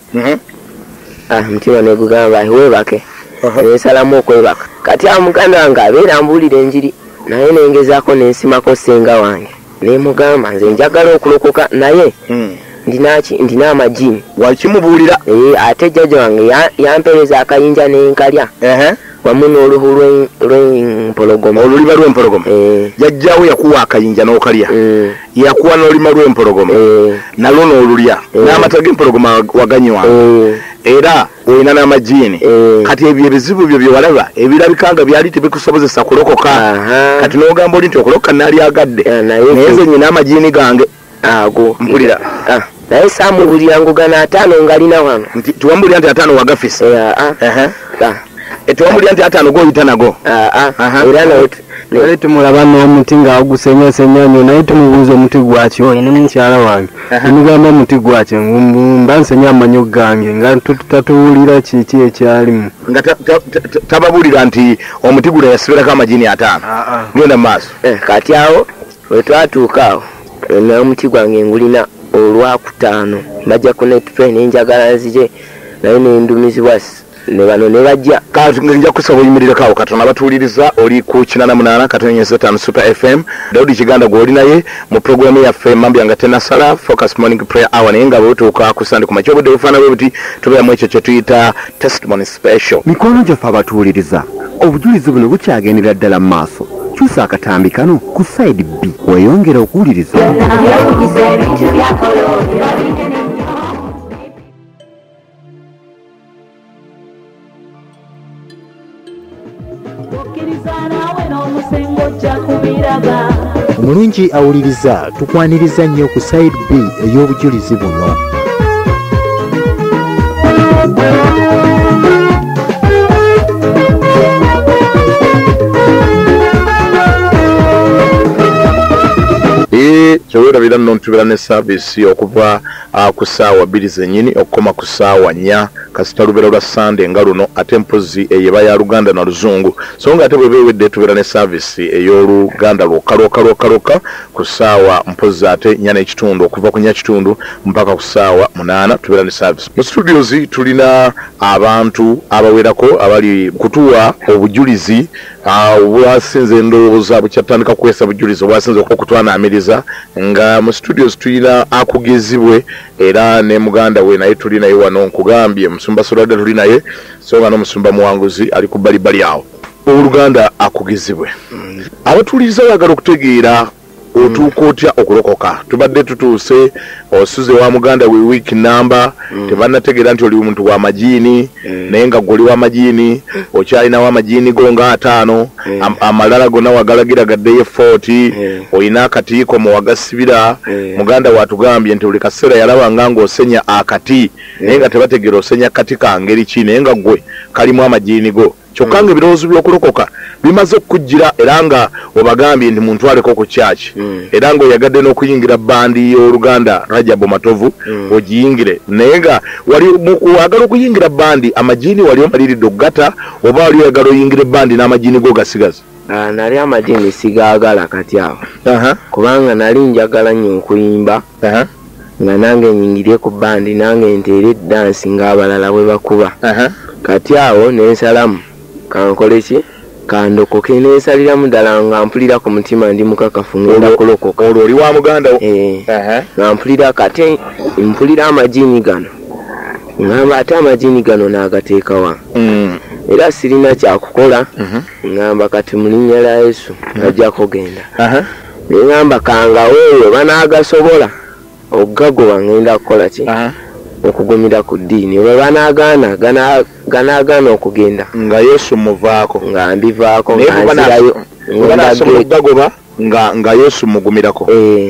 mutima negugamba weebake nensalamu okwebaka kati amuganda wange abeera mbuulira enjiri naye nengezaako nensimako senga wange nemugamba nze njagala okulokoka naye ndinaki ndina amajini wakimubuulira ate jjajja wange yampereza akayinja nenkalya wamu n'oluhu lw'empologoma olulima lw'empologoma jjajjaawo yakuwa akayinja n'okalya yakuwa n'olulima lw'empologoma nalwo n'olulya n'amata g'empologoma waganyiwa era olina n'amajini kati ebyo ebizibu byo byewalaba ebirabika nga byali tebikusobozesa kulokoka kati n'ogamba oli nti okulokoka naali agadde naye nze nyina amajini gange ago mpulira naye saamubulira ngugana ataano ngalina wano tiwambulira nti ataano wagafisa tiwambulira nti ataano goyita nago era naye tumulaba n'omuti ng'agusenyasenya nnyo naye tumubuuza omuti gwaki oyo ne mukyala wange nemugamba omuti gwaki mba nsenya amanyo gange nga tatuwulira kiki ekyalimu nga tababuulira nti omuti guno yasibirako amajini ataano genda mu maaso kati awo wetwatuuka awo n'omuti gwange ngulina olwakutaano bajja ku netpe nenjagala nzije naye nendumizibwa ne bano ne bajja kati nja kusaba oyimirireko awo katona batuuliriza oli ku kinana munaana katonyeza ttaano Super F M Daudi Kiganda gw'oli naye mu programu yaffe mambo yange tenasala Focus Morning Prayer Hour naye nga bwetuuka ku Sande ku makya obudde bufaana bwe buti tubeeramu ekyo kye tuyita testimony special mikono gyaffe abatuuliriza obujulizi buno bukyagendera ddala mu maaso kyusa akatambi kano ku side B weyongera okuwuliriza omulungi awuliriza tukwaniriza nnyo ku side B ey'obujulizi buno. kyewerabira nno ntubeera ne saavisi okuva ku ssaawa bbiri zennyini okukoma ku ssaawa nnya kasita lubeera lwa Sande nga luno ate mpozi eyeba ya Luganda na Luzungu so nga ate bwe beewedde tubeera ne saavisi ey'Oluganda lwokka lwokka lwokka lwokka ku ssaawa mpozi ate nnya n'ekitundu okuva ku nnya kitundu mpaka ku ssaawa munaana tubeera ne saavisi. Mu studios tulina abantu abawerako abali kutuwa obujulizi obwasinze endowooza bukyatandika kukwesa bujulizi obwasinze okutwanaamiriza nga mu studios tulina akugezibwe era ne muganda we naye tuli naye wano nkugambye musumba Soladda tuli naye so nga n'omusumba Muwanguzi ali ku bbalibbali awo. Oluganda akugezibwe abatuuliza bayagala okutegeera otuuka otya okulokoka tubadde tutuuse osuze wa muganda we week number tebannategeera nti oli muntu wa majiini naye nga goli wa majiini okyalina wa majiini go nga ataano amalala gonna wagalagira gaddeyo forty olina akatiiko mu wagasibira muganda watugambye nti buli kaseera yalabanga ng'osenya akati naye nga tebategeera osenya kati ka ngeri ki naye nga ggwe kalimu amajiini go kyokka nga ebirowoozo by'okulokoka bimaze okujjira era nga wabagambye nti muntwaleko ku kyaki era ng'oyagadde n'okuyingira bandi y'oluganda Rajabu Matovu ogiyingire naye nga wali wagala okuyingira bandi amajiini wali omaliridde okugata oba wali oyagala oyingire bandi n'amajiini go gasigaza nali amajiini sigaagala kati awo kubanga nali njagala nnyo okuyimba nga nange nyingirye ku bandi nange nteere dansi ng'abalala bwe bakuba kati awo nensalamu kankole ki kandokoke nensaliramu ddala nga mpulira ku mutima ndi mukakafu ngenda kulokoka olwo oli wa muganda wo nga mpulira kati mpulira amajiini gano ngamba ate amajiini gano n'agateekawa era sirina kyakukola ngamba kati mu linnya lya Yesu ajja kugenda nengamba kanga weewe banaagasobola okugagoba ngenda kukola ki okugumira ku ddiini bwe banaagaana ganaagaana okugenda nga Yesu muvaako nga mbivaako nganzirayo ngagoba nga nga Yesu mugumirako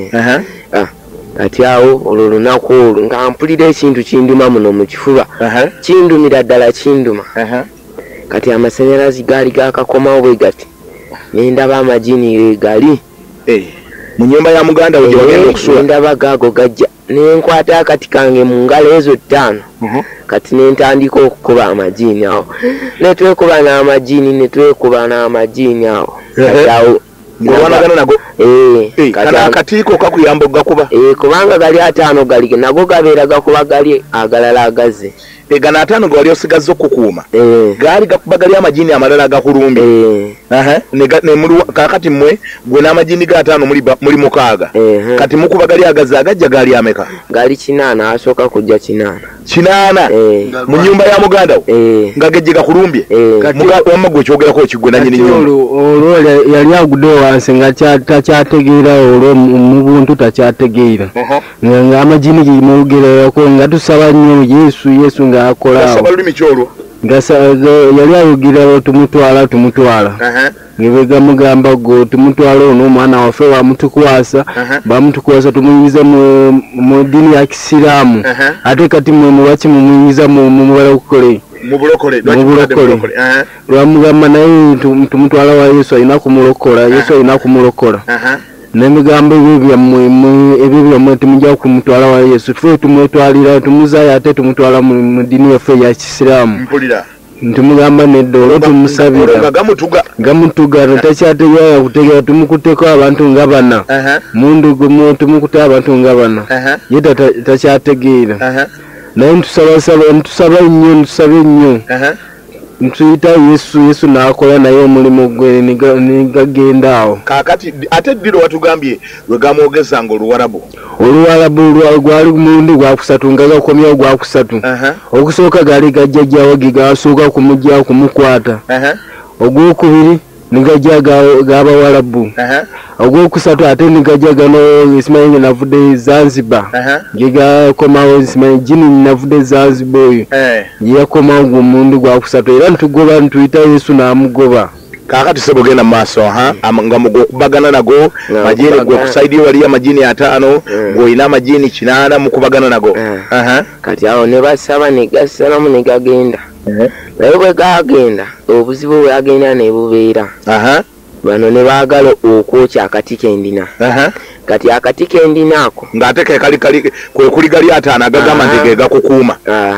kati awo olwo lunaku olwo nga mpulira ekintu kinduma muno mu kifuba kindumira ddala kinduma kati amasanyalazi gaali gakakomawo bwe gati nendaba amajiini gali mu nyumba ya muganda we gyewagenda okusula ndaba gaago gajja nenkwata akati kange mu ngalo ezo ttaano kati nentandika okukuba amajiini awo netwekuba n'amajiini netwekuba n'amajiini awo kati awo ng'owanagana nago kana akatiiko kakuyamba okugakuba kubanga gali ataano gali nago gabeera gakuba gali agalala agazze egana ataano ge wali osigazza okukuuma gaali gakuba gali amajiini amalala agakulumbye kakati mmwe gwe n'amajiini ga ataano muli mukaaga kati mukuba gali agazze agajja gaali ameka gaali kinaana asooka kujja kinaana kinaana mu nnyumba ya muganda wo nga gejje gakulumbye wamma gwe ekyogerako ekigwe nanyini nnyumba olwo yali agudde wansi nga takyategeera olwo mu buntu takyategeera nga amajiini gimugererako nga tusaba nnyo Yesu Yesu nga akolaawo yali ayogera tumutwala tumutwala ngebe gamugamba go tumutwala ono omwana waffe bamutukwasa bamutukwasa tumuyingiza mu ddiini ya Kisiraamu ate kati mwe lwaki mumuyingiza mu bulokole lwamugamba naye tumutwala wa Yesu alina kumulokola Yesu alina kumulokola n'emigambo ebyo byammwe ebyo byammwe tumujja kumutwala wa Yesu ffe tumutwalira tumuzayo ate tumutwala mu ddiini yaffe ya Kisiraamu ntumugamba nedda olwo tumusabira gamutuga takyategeera kutegeera tumukuteko abantu nga bana mundu gumu tumukute abantu nga bana ye takyategeera naye ntusaba nnyo ntusaba nnyo ntuyita Yesu Yesu n'akola naye omulimu gwe nigagenda awo kakati ate ddiro watugambye lwe gamwogezanga oluwarabu oluwarabu gwali mulundi gwakusatu nga gakomyawo gwakusatu okusooka gaali gajjajjawo ge gasooka kumujjawo kumukwata ogwokubiri nigajja g'abawarabu ogwokusatu ate nigajja gano isimanyi navudde Zanzibar ge gakomawo isimanyi jini navudde Zanzibar oyo yakomawo gwe mulundi gwakusatu era ntugoba ntuyita Yesu n'amugoba kakati sebo genda maaso ha nga mugokubagana nago majiini gwe kusaidi wali amajiini ataano gwoyina amajiini kinaana mukubagana nago kati awo ne basaba ne gasalamu ne gagenda naye bwe gagenda obuzibu bwe agenda ne bubeera bano ne baagala okwokya akati kendina kati akati kendina ako ng'ate ke kali kali kwe kuli gali ataano agagamba nti ge gakukuuma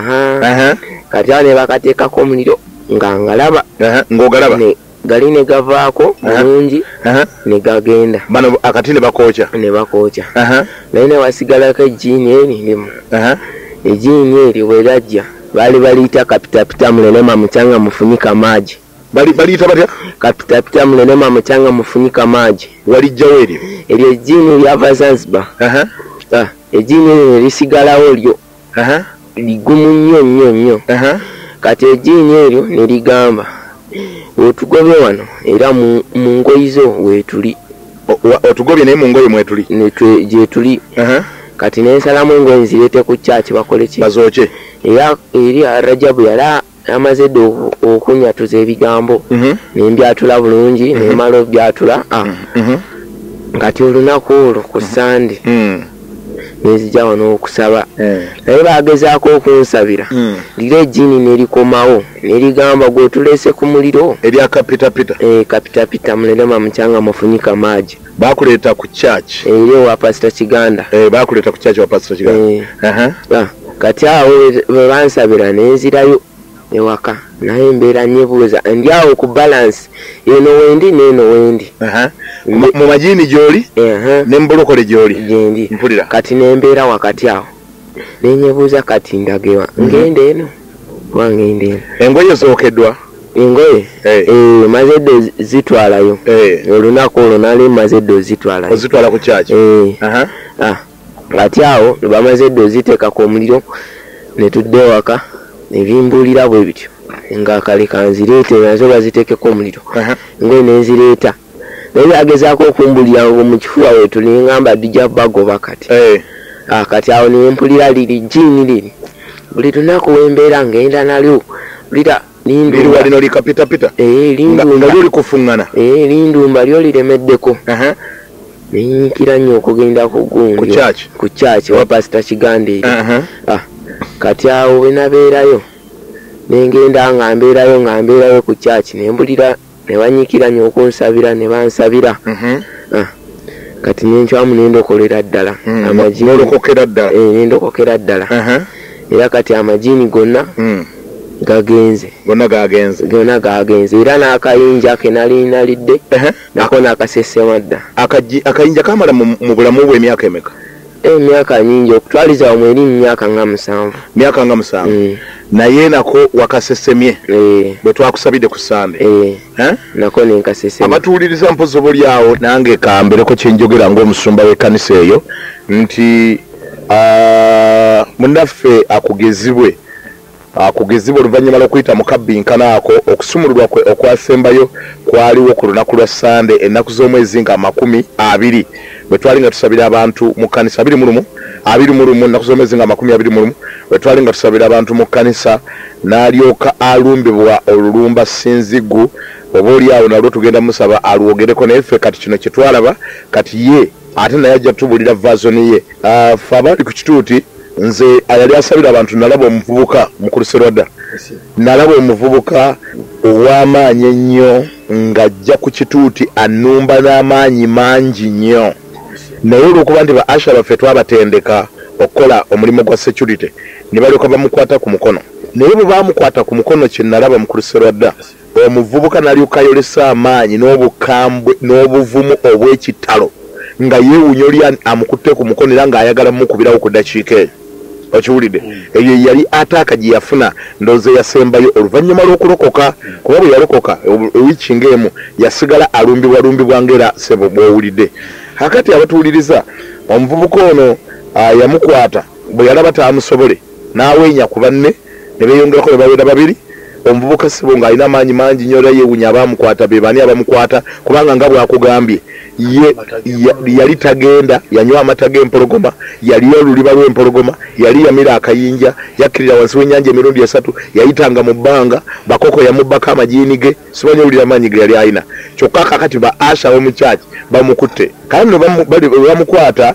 kati awo ne bakateekako omuliro nga ngalaba ng'ogalaba gali ne gavaako bulungi ne gagenda bano akati ne bakookya ne bakookya naye ne wasigalako ejjiini eri limu ejjiini eri bwe lajja baali baliyita kapitapita mulelema mukyanga mufunyika maaji bali baliyita batya kapitapita mulelema mukyanga mufunyika maaji walijjawo eryo eryo ejjiini lyava Zanzibar ejjiini eryo ne lisigalawo lyo ligumu nnyo nnyo nnyo kati ejjiini eryo ne ligamba otugobe wano era mu ngoyi zo weetuli otugobye naye mu ngoye mwetuli netwe gye tuli kati nensalamu engoye nzireete ku kyaki bakole ki bazooke era eri Rajabu yali amaze dde okunyatuza ebigambo nembyatula bulungi nemala obyatula kati olunaku olwo ku Sande nezija wano okusaba naye bagezaako okunsabira lira ejjini nerikomawo nerigamba gwetulese ku muliro erya kapitapita kapitapita mulema mukyanga mufunyika maaji bakuleeta ku church eri wa Pastor Kiganda bakuleeta ku church wa Pastor Kiganda kati awo bwe bansabira nenzirayo ewaka naye mbeera nyebuuza ndi awo ku balance eno wendi neeno wendi mu majini gy'oli nembulokole gy'oli gyendi mpulira kati nembeera wakati awo nenyebuuza kati ndagewa ngende eno kuba ngende eno engoye zookeddwa engoye maze dde zitwalayo olunaku olwo nali maze dde ozitwalayo ozitwala ku kyaki kati awo bamaze dde oziteeka ku omuliro ne tudde waka nebimbulira bwe bityo nga kale kanzireete nazo baziteekeko omuliro ngoye nenzireeta naye bagezaako okumbulira ngo mu kifuba wetu nengamba dijja bagoba kati kati awo nempulira liri jini liri buli lunaku wembeera ngenda nalyo bulira lindumba lino likapitapita nga lyoli kufuŋŋana lindumba lyo liremeddeko nenyikira nnyo okugenda ku gundi ku kyaki wa Pastor Kiganda eri kati awo bwe nabeerayo nengenda nga mbeerayo nga mbeerayo ku kyaki nembulira ne banyikira nnyo okunsabira ne bansabira kati nenkyamu nendokolera ddala nendokokera ddala era kati amajini gonna gagenze gonna gagenze gonna gagenze era n'akayinja ke nali nalidde nako nakasesema dda akayinja kamala mu bulamu bwe emyaka emeka emyaka nyingi okutwaliza wamwe eri mu myaka nga musanvu myaka nga musanvu naye nako wakasesemye bwe twakusabidde ku Sande nako nenkasesema abatuwuliriza mpozi obuli awo nange kambereko kyenjogera ng'omusumba w'ekkanisa eyo nti munnaffe akugezibwe akugezibwa oluvannyuma lw'okuyita mu kabbinkana ako okusumululwa kwe okwasembayo kwaliwo ku lunaku lwa Sande ennaku z'omwezi nga makumi abiri bwe twali nga tusabira abantu mu kkanisa abiri mu lumu abiri mu lumu ennaku z'omwezi nga makumi abiri mu lumu bwe twali nga tusabira abantu mu kkanisa n'alyoka alumbibwa olulumba Sinzigu oba oli awo nalwo tugenda musaba alwogereko naye ffe kati kino kye twalaba kati ye ate naye ajja tubulira vaazoni ye ffe abali ku kituuti nze ayali asabira abantu nalaba omuvubuka mu Kuruserwada nalaba omuvubuka ow'amaanyi ennyo ng'ajja ku kituuti annumba n'amaanyi mangi nnyo naye olw'okuba nti ba asha baffe twabatendeka okukola omulimu gwa security ne balyoka bamukwata ku mukono naye bwe bamukwata ku mukono kye nalaba mu Kuruserwada omuvubuka n'alyoka ayolesa amaanyi n'obukambwe n'obuvumu obw'ekitalo nga yeewunya oli amukutte ku mukono era ng'ayagala mukubirawo ku ddakiika eyo okiwulidde eyo yali ataaka gye yafuna ndowooza yasembayo oluvannyuma lw'okulokoka kuba bwe yalokoka ewiiki ng'emu yasigala alumbibwa lumbibwa ng'era sebo bw'owulidde kakati abatuwuliriza omuvubuka ono yamukwata bwe yalaba taamusobole n'aweenya ku banne ne beeyongerako ne bawera babiri omuvubuka sebo ng'alina amaanyi mangi nnyo era yeewunya abamukwata be bani abamukwata kubanga nga bw'akugambye ye yali tagenda yanywa amata g'empologoma yali oluliba lw'empologoma yali yamira akayinja yakkirira wansi w'ennyanja emirundi esatu yayitanga mu bbanga bakoko yamubbako amajiini ge simanyi owulira amaanyi ge yali alina kyokka kakati ba asha b'omu kyaki bamukutte kandi bwe bamukwata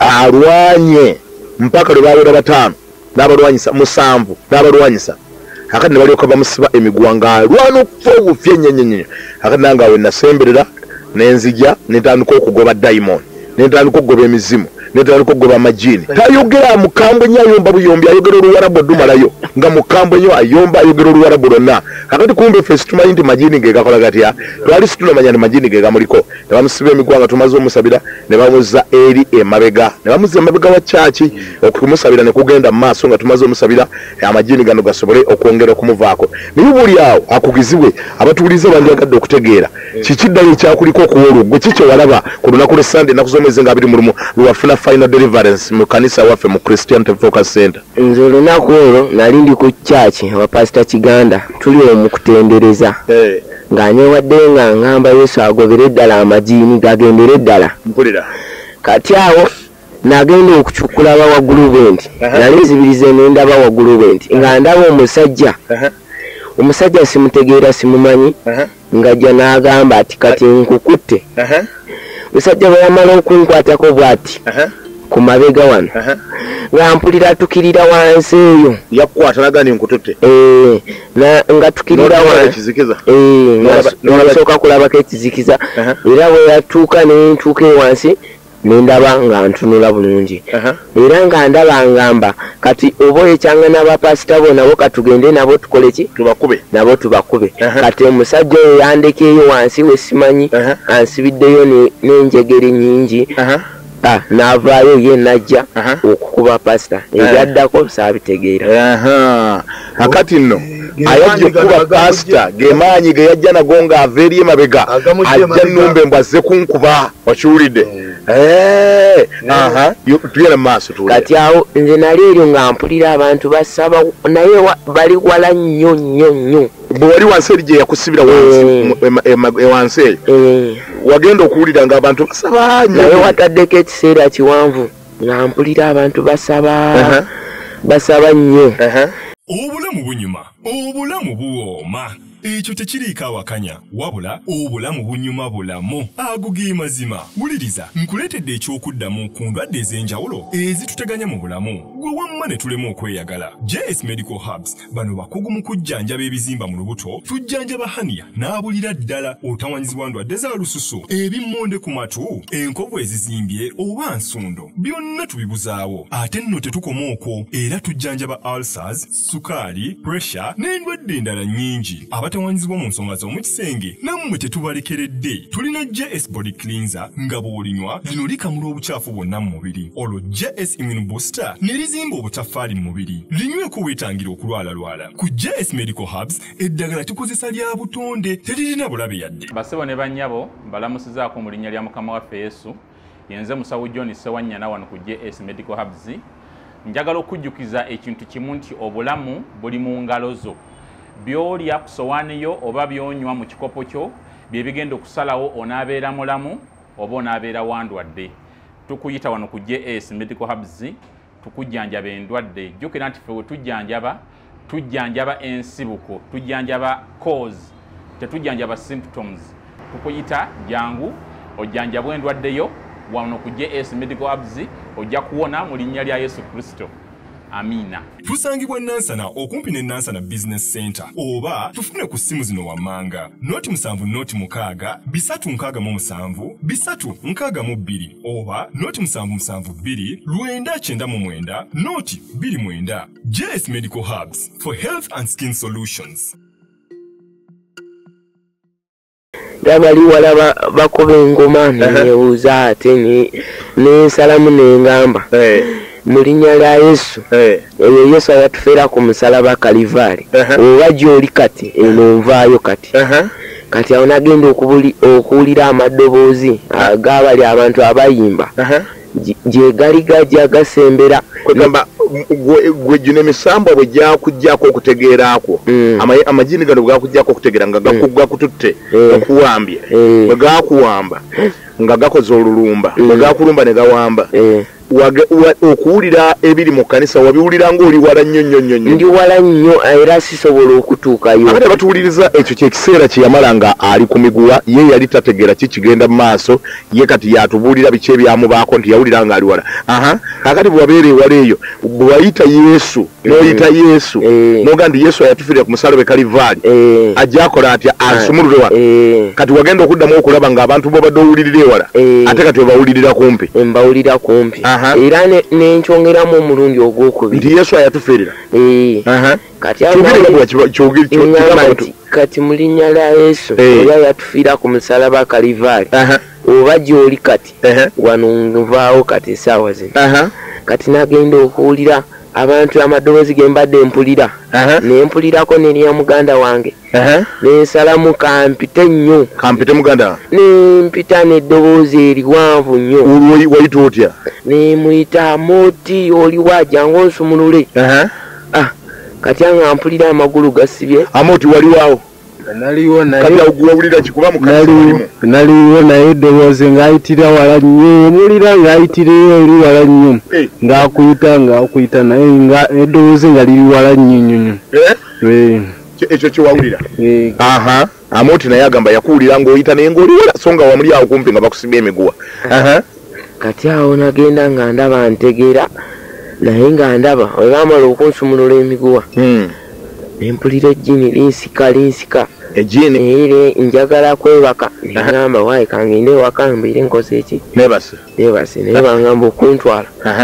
alwanye mpaka lwe bawera bataano n'abalwanyisa musanvu n'abalwanyisa kakati ne balyoka bamusiba emiguwa ng'alwana okufa obufi ennyenyenyenye kakati nange awe nasemberera nenzija netandika okugoba diamond netandika okugoba emizimu netandika okugoba amajini tayogera mukambwe nnyo ayomba buyombi ayogera oluwarabu odumalayo nga mukambwe nnyo ayomba ayogera oluwarabu lwonna kakati kumbe ffe situmanyi nti majini ge gakola gatya twali situnomanya nti majini ge gamuliko ne bamusiba emiguwa nga tumaze omusabira ne bamuzza eri emabega ne bamuzza emabega wa kyaki okumusabira ne kugenda mu maaso nga tumaze omusabira amajini gano gasobole okwongera okumuvaako naye buli awo akugizibwe abatuwulize bandyagadde okutegeera kikiddayo ekyakuliko okuwoolwa gwe kiki walaba ku lunaku lwe Sande ennaku z'omwezi nga abiri mu lumu lwewafuna final deliverance mu kanisa waffe mu Christian Focus Center? Nze olunaku olwo nali ndi ku kyaki wa Pastor Kiganda tuli omu kutendereza ng'anyewadde nga ngamba Yesu agobere ddala amajiini gagendere ddala. Mpulira. Kati awo nagenda okucukula abawaggulu be nti nali nzibirize ne ndaba waggulu be nti nga ndaba omusajja omusajja simutegeera simumanyi ng'ajja n'agamba ati kati nkukutte. Omusajja bwe yamala okunkwatako bw'ati ku mabega wano nga mpulira tukirira wansi eyo yakkwata nagani nkututte eh na nga tukirira wansi eh nasooka kulabako ekizikiza era bwe yatuuka ne ntuuka wansi nendaba nga ntunula bulungi era nga ndaba ngamba kati oba ekyanga n'abapasita bo nabo katugende nabo tukole ki tubakube nabo tubakube kati omusajja oyo yandekeeyo wansi we simanyi ansibiddeyo n'enjegere nyingi ah navaayo ye najja okukuba pasita ebyaddako saabitegeera aha akati nno ayajja okukuba pasita gemaanyi ge yajja nago ng'ava eri emabega ajja nnumbe mbwazze kunkuba wakiwulidde aha tugenda mu maaso kati awo nze nali eryo nga mpulira abantu basaba naye bali wala nnyo nnyo nnyo bwe wali wansi eri gye yakusibira wansi eyo wagenda okuwulira ng'abantu basaba naye wataddeko ekiseera kiwanvu nga mpulira abantu basaba basaba nnyo. Obulamu bunyuma, obulamu buwooma. Ekyo tekiriiko awakanya wabula obulamu bunyuma bulamu agugi mazima. Wuliriza nkuleetedde ekyokuddamu ku ndwadde ez'enjawulo ezituteganya mu bulamu gwe wamma ne tulema okweyagala. J S Medical Hubs bano bakugu mu kujjanjaba ebizimba mu lubuto, tujjanjaba hania n'abulira ddala otawanyizibwa ndwadde za lususu, ebimmonde ku matu, enkovu ezizimbye oba nsundo, byonna tubibuzaawo. Ate nno tetukoma okwo, era tujjanjaba ulcers, sukaali, pressure n'endwadde endala nnyingi. Abatawanyizibwa mu nsonga z'omu kisenge nammwe tetubalekeredde. Tulina J S Body Cleanser nga bw'olinywa lino likamula obucaafu bwonna mu mubiri. Olwo J S Immune Booster ne lizimba obutaffaali mu mubiri. Linyweko weetangira okulwalalwala. Ku J S Medical Hubs eddagala tukozesa lya butonde teririna bulabe yadde. Basebo ne bannyabo mbalamusizaako mu linnya lya Mukama waffe Yesu. Yenze Musawo John Sewanyana wano ku J S Medical Hubs. Njagala okujjukiza ekintu kimu nti obulamu buli mu ngalo zo. Byolya ku sowaani yo oba byonywa mu kikopo kyo bye bigenda okusalawo onaabeera mulamu oba onaabeera wandwadde. Tukuyita wano ku J S Medical Hubs tukujjanjaba endwadde. Jjukira nti ffe we tujjanjaba tujjanjaba ensibuko, tujjanjaba cause, tetujjanjaba symptoms. Tukuyita jangu ojjanjabwa endwadde yo wano ku J S Medical Hubs ojja kuwona mu linnya lya Yesu Kristo. Amina. Tusangibwa Nansana okumpi ne Nansana Business Center oba tufune ku simu zino wammanga noti musanvu noti mukaaga bisatu nkaaga mu musanvu bisatu nkaaga mu bbiri oba noti musanvu musanvu bbiri lwenda kyenda mu mwenda noti bbiri mwenda. J S Medical Hubs for health and skin solutions. Dabali wala bakoba engoma neewuuza ate n'ensalamu n'engamba mu linnya lya Yesu eyo Yesu ayatufiira ku musalaba Kalivaali oba gy'oli kati eno nvaayo kati kati awo nagenda okuwulira amadoboozi ag'abali abantu abayimba gye gali gajja gasembera kwegamba gwe gino emisambo bwe gyakujjako okutegeeraakwo amajini gano bwe gakujjako okutegeera nga gakututte okuwambye bwe gakuwamba nga gakoze olulumba bwe gakulumba ne gawamba okuwulira ebiri mu kkanisa wabiwulira ng'oli wala nnyo nnyo nnyo ndi wala nnyo era sisobola okutuukayo. Ate batuwuliriza ekyo kyekiseera kye yamala nga ali ku miguwa ye yali tategeera ki kigenda mu maaso ye kati yatubuulira biki ebyamubaako nti yawulira ng'ali wala. Aha kakati bwe wabeera ewala eyo bwe wayita Yesu n'oyita Yesu n'oga nti Yesu ayatufiirira ku musalaba Kalivaali ajja akola atya ansumulule wala kati wagenda okuddamu okulaba ng'abantu b'obadde owulirira ewala ate kati webawulirira kumpi mbawulira kumpi era nenkyongeramu omulundi ogwokubiri nti Yesu ayatufiirira kati kati mu linnya lya Yesu era yatufiira ku musalaba Kalivaali oba gy'oli kati wano nvaawo kati essaawa zino kati nagenda okuwulira abantu amadoboozi ge mbadde mpulira ne mpulirako n'eriya muganda wange n'ensalamu kampite nnyo kampite muganda ne mpita n'eddoboozi eriwanvu nnyo wayita otya ne muyita Moti oli wajjangu onsumulule kati nga mpulira amagulu gasibye Amoti wali waawo naliwo naye kati ogwawulira kikuba mu kanisa naliwo naliwo naye eddoboozi ng'ayitira wala nnyo mulira ng'ayitirayo eri wala nnyo ng'akuyita ng'akuyita naye nga eddoboozi nga liri wala nnyo nnyo nnyo ekyo kiwawulira aha amoti naye agamba yakuwulira ng'oyita naye ng'oli wala so nga wamuli awo kumpi nga bakusibye emiguwa kati awo nagenda nga ndaba ntegeera naye nga ndaba we baamala okunsumulula emiguwa nempulira ejjini linsika linsika ejjini ere njagala kwebaka nengamba waaye kangende ewaka mbeire nkoze eki nebase nebase naye bangamba okuntwala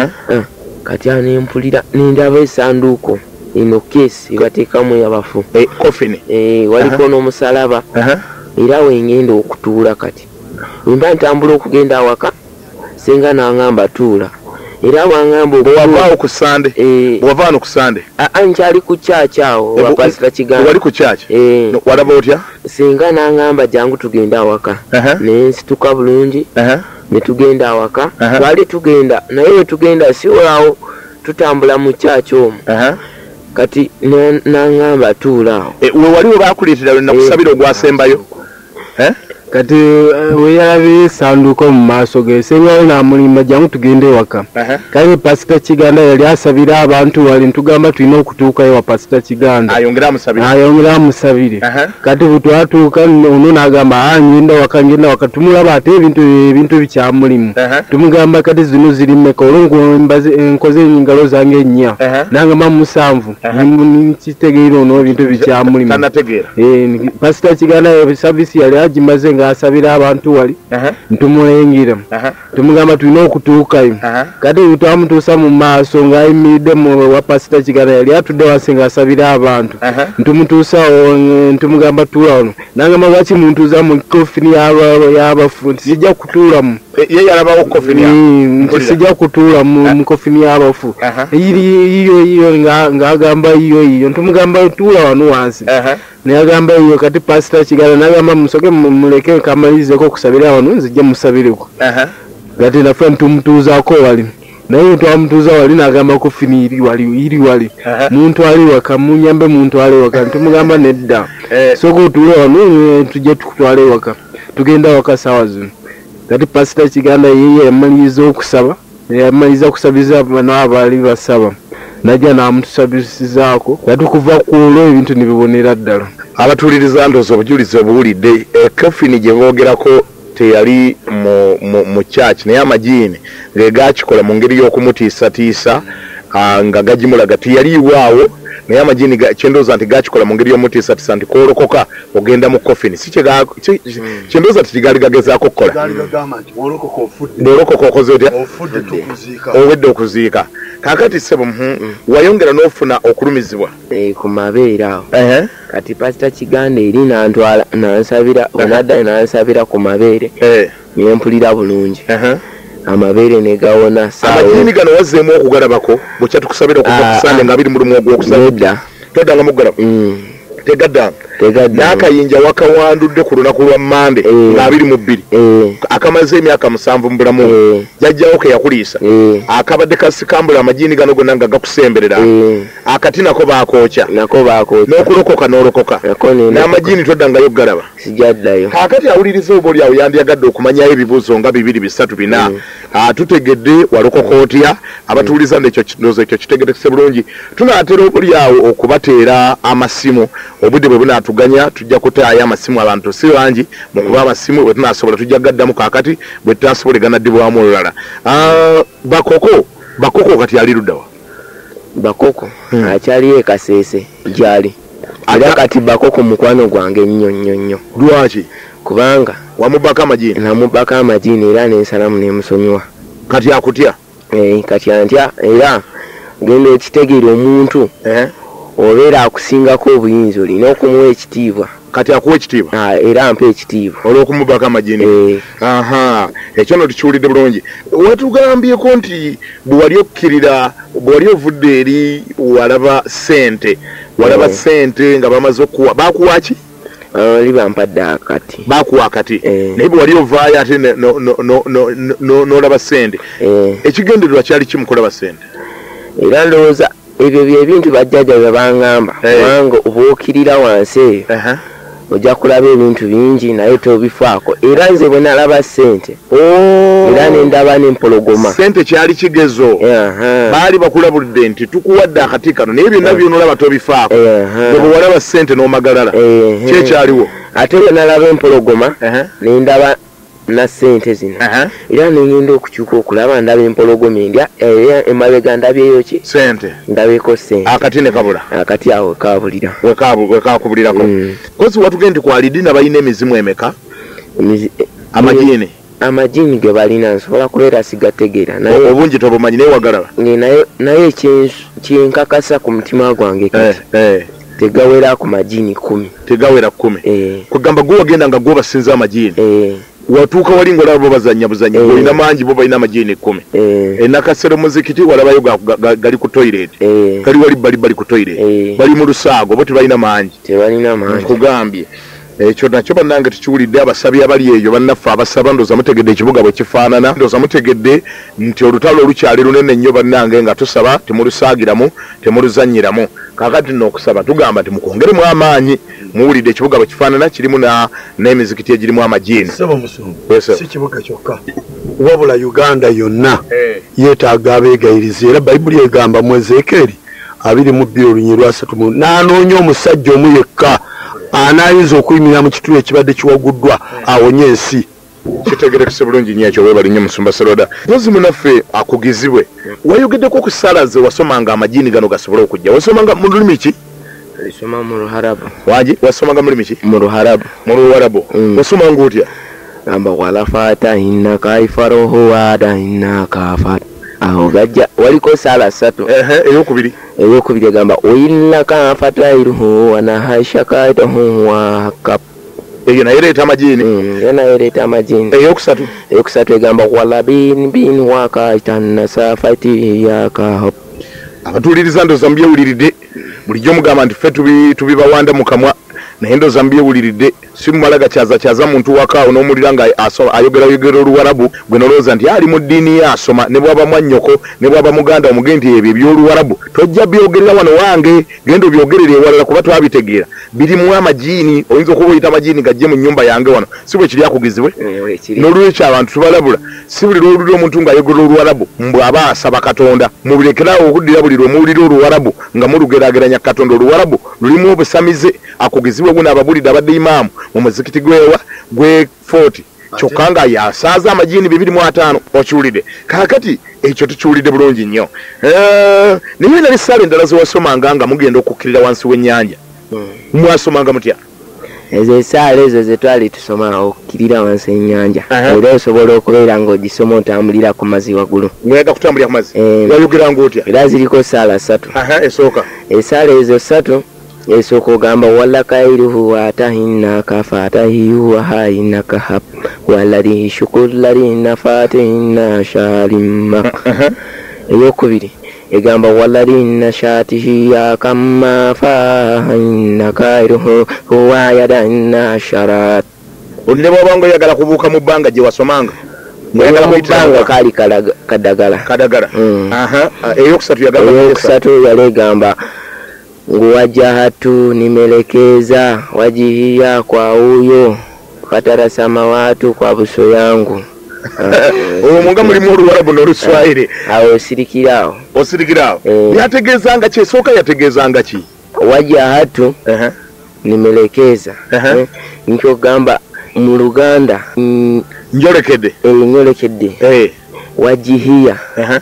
kati awo nempulira nendaba esanduuko eno keesi ebateekamu yabafu kofini waliko n'omusalaba era wengenda okutuula kati wemba ntambula okugenda awaka senga nangamba tuula era wangamba bwavaawo ku sande bwavaano ku sande nkyali ku kyaki awo wapasita kiganda wali ku kyaki walaba otya senga nangamba jangu tugenda awaka naye nsituka bulungi ne tugenda awaka twali tugenda naye we tugenda siwolawo tutambula mu kyaki omwo kati nangamba tuulaawo we waliwo bakuleetera nakusabira ogwasembayo kati we yalabye esanduuko mu maaso ge sengayo n'amulimba jangu tugende ewaka kale pasita kiganda yali asabira abantu wali ntugamba tulina okutuukayo wa pasita kiganda ayongera amusabire kati bwe twatuuka ono n'agamba a ngenda waka ngenda waka tumulaba ate ebintu ebintu bikyamulimu tumugamba kati zino ziri mmeka olwo nkoze engalo zange ennya nangamba musanvu nikitegeera ono ebintu bikyamulimu pasita kiganda savisi yali agimaze asabira abantu wali ntumulengira tumugamba tulina okutuukayo kati twamutuusa mu maaso ng'ayimiridde wa pasita kiganda yali atudde wansi ng'asabira abantu ntumutuusawo ntumugamba tuula ono nangamba lwaki muntuuza mu kofini y'abafu nti sijja kutuulamu sijja kutuula mu kofini y'abafu iyo iyo ng'agamba iyo iyo ntumugamba tuula wano wansi nagamba iyo kati pasita kiganda nagamba musoke muleke kamalizeko okusabira wano nzijja musabireko kati naffe ntumutuuzaako wali naye twamutuuza wali nagamba kofini iri wali iri wali muntu ali waka munyambe muntu ali waka ntumugamba nedda soka otuule wano tujje tukutwale waka tugenda waka sawa zino kati pasita kiganda yeye yamaliriza okusaba yamaliriza kusabiriza n'abaali basaba najja n'amutusabisizaako kati kuva ku olwo ebintu nibibonera ddala abatuuliriza ndoozi obujulizi obuwulidde ekofini gye boogerako teyali mu church naye amajiini ng'egakikola mu ngeri y'okumutiisatiisa nga gagimulaga teyaliiwaawo naye amajiini kyendooza nti gakikola mu ngeri y'omutiisatiisa nti koolokoka ogenda mu kofini si kyendooza nti kigaali gagezaako okukola bw'olokoka okoze otya owedde okuziika kakati sebo wayongera n'ofuna okulumizibwa ku mabeere awo kati pasita kiganda eri nantwala nansabira onadda nansabira ku mabeere nempulira bulungi amabeere negawona amajiini gano wazzeemu okugalabako bwekya tukusabira okuva kusande nga biri mulimu ogwokusabira toddanga mugalaba tegaddanga n'akayinja wakawandudde ku lunaku lwa mmande ng'abiri mu bbiri akamaze emyaka musanvu mu bulamu jajjawo ke yakuliisa akabadde kasikambula amajiini gano gonna nga gakusemberera akati nako baakokya n'okulokoka n'olokoka n'amajiini toddangayo galaba kaakati awuliriza oba oli awo yandiyagadde okumanyayo ebibuuzo nga bibiri bisatu bina tutegedde walokoka otya abatuuliza nekyo ndoozi ekyo kitegerekese bulungi tunaatera oli awo okubateera amasimu obudde bwe bunaatuganya tujja kutaayo amasimu abantu si bangi mukuba amasimu bwe tunaasobola tujja gaddamu kaakati bwe tutasobola ganaddibwamu olulala bakoko bakoko kati ali luddawa bakoko akyaliyo ekaseese gyali era kati bakoko mukwano gwange nnyo nnyo nnyo lwaki kubanga wamubako amajiini namubako amajiini era n'ensalamu n'emusonyiwa kati akutya kati antya era genda ekitegeera omuntu obeera akusingako obuyinza olina okumuwa ekitiibwa kati akuwa ekitiibwa era ampa ekitiibwa olw'okumubaka amajiini aha ekyo no tukiwulidde bulungi wetugambyeko nti bwe wali okkirira bwe wali ovudde eri walaba ssente walaba ssente nga bamaze okuwa bakuwa ki bali bampadde akati bakuwa akati naye bwe wali ovaayo ate n'olaba ssente ekigendererwa kyali kimukolaba ssente era ndowooza ebyo byebintu bajjajja bye bangamba kubanga oba okkirira wansi eyo ojja kulaba ebintu bingi naye tobifaako era nze bwe nalaba ssente era nendaba n'empologoma ssente kyali kigezo baali bakulabulidde nti tukuwadde akati kano naye byonna byonolaba tobifaako bwe walaba ssente n'omagalala kyekyaliwo ate bwe nalaba empologoma nendaba na ssente zino era nengenda okukyuka okulaba ndaba empologoma endya era emabega ndabyeyo ki ssente ndabeeko ssente akati ne kabula akati awo wekabulira wekakubulirako kozi watugende nti kwalidina balina emizimu emeka amajini amajini ge balina nsobola kubeera sigategeera naye obungi tobumanyi naye wagalaba naye kyenkakasa ku mutima gwange kati tegawera ku majini kumi tegawera kumi kugamba gwe wagenda nga gwe basinza amajini watuuka wali ng'olaba bo bazannya buzannya olina mangi bo balina amajini kumi enakasero muzikiti walabayo gali ku toyireti gali wali bali bali ku toyireti bali mu lusaago bo tebalina mangi nkugambye ekyo nakyo bannange tukiwulidde abasabi abali eyo bannaffe abasaba ndooza mutegedde ekibuga bwe kifaanana ndooza mutegedde nti olutalo olukyali lunene nnyo bannange nga tusaba temulusaagiramu temuluzannyiramu kakati nno okusaba tugamba nti mukongeremu amaanyi muwulidde ekibuga bwe kifaanana kirimu n'emizikiti egirimu amajini si kibuga kyokka wabula uganda yonna yeetaaga abeegayiriza era bayibuli egamba mu Ezeekeri abiri mu bbiri olunyi lwasatu n'anoonya omusajja omu yekka anayinza okuyimira mu kitundu ekibadde kiwaguddwa awonye ensi kitegerekese bulungi nnyo ekyo weebali nnyo musumba seroda mpozi munaffe akugizibwe wayogeddeko ku ssala ze wasomanga amajini gano gasobole okujja wasomanga mu lulimi ki Alisoma mu Luharabu waji wasomanga mu lulimi ki mu Luharabu mu Luharabu wasomanga otya gamba wala fata inna kaifarohu wada inna kafat aho gajja waliko sala ssatu ehe eyokubiri eyokubiri gamba oyinna kafatairuhu wana hashakaitahu wa hakap eyo nayo ereeta amajini eyo nayo ereeta amajini eyokusatu eyokusatu egamba wala bin bin wakaitanna safati yakahop abatuuliriza ndooza mbyewuliridde bulijjo mugamba nti ffe tubibawanda mu kamwa naye ndooza mbyewuliridde si mumala gakyaza kyaza muntu wakaawo n'omulira nga ayogera yogera Oluwarabu gwe nolowooza nti ali mu ddiini ye asoma ne bw'aba mwannyoko ne bw'aba muganda omugende nti ebyo eby'Oluwarabu tojja byogerera wano wange genda obyogerere ewalala kuba twabitegeera birimu amajini oyinza okuba oyita amajini gajje mu nnyumba yange wano si bwe kiri akugizibwe n'olwekyo abantu tubalabula si buli lw'owulira omuntu ng'ayogera Oluwarabu mbwe aba asaba Katonda mubirekeraawo okuddira buli lwe muwulira Oluwarabu nga mulugeraageranya Katonda Oluwarabu lulimu obusamize akugizibwe guno ababulidde abadde imaamu mu muzikiti gwewa gwe forty kyokka nga yasaaza amajini bibiri mu ataano okiwulidde kaakati ekyo tukiwulidde bulungi nnyo naye nali ssaala endala zewasomanga nga mugenda okukkirira wansi w'ennyanja mwasomanga mutya ezo esaala ezo ze twali tusoma okukkirira wansi ennyanja era osobola okubeera ng'ogisoma otambulira ku mazzi waggulu ng'oyaga kutambulira ku mazzi wayogeranga otya era ziriko saala ssatu esooka esaala ezo ssatu esooka ogamba wala kairuhu watahinna kafatahihu wahainna kahap walarihi shukularina fatihinna shalimma eyokubiri egamba walarina shatihi yakamma fahinna kairuhu huwayadanna sharat olina bw'obanga oyagala kubuuka mu bbanga gye wasomanga mubbanga kaali kadagala kadagala eyokusatu yagamba eyokusatu yali egamba nguwajahatu nimelekeza wajihia kwa huyo fatarasama watu kwa buso yangu omunga mulimu Oluwarabu n'Oluswayiri awo osirikiraawo osirikiraawo yategeezanga ki esooka yategeezanga ki wajahatu nimelekeza nkogamba mu Luganda njolekedde njolekedde wajihia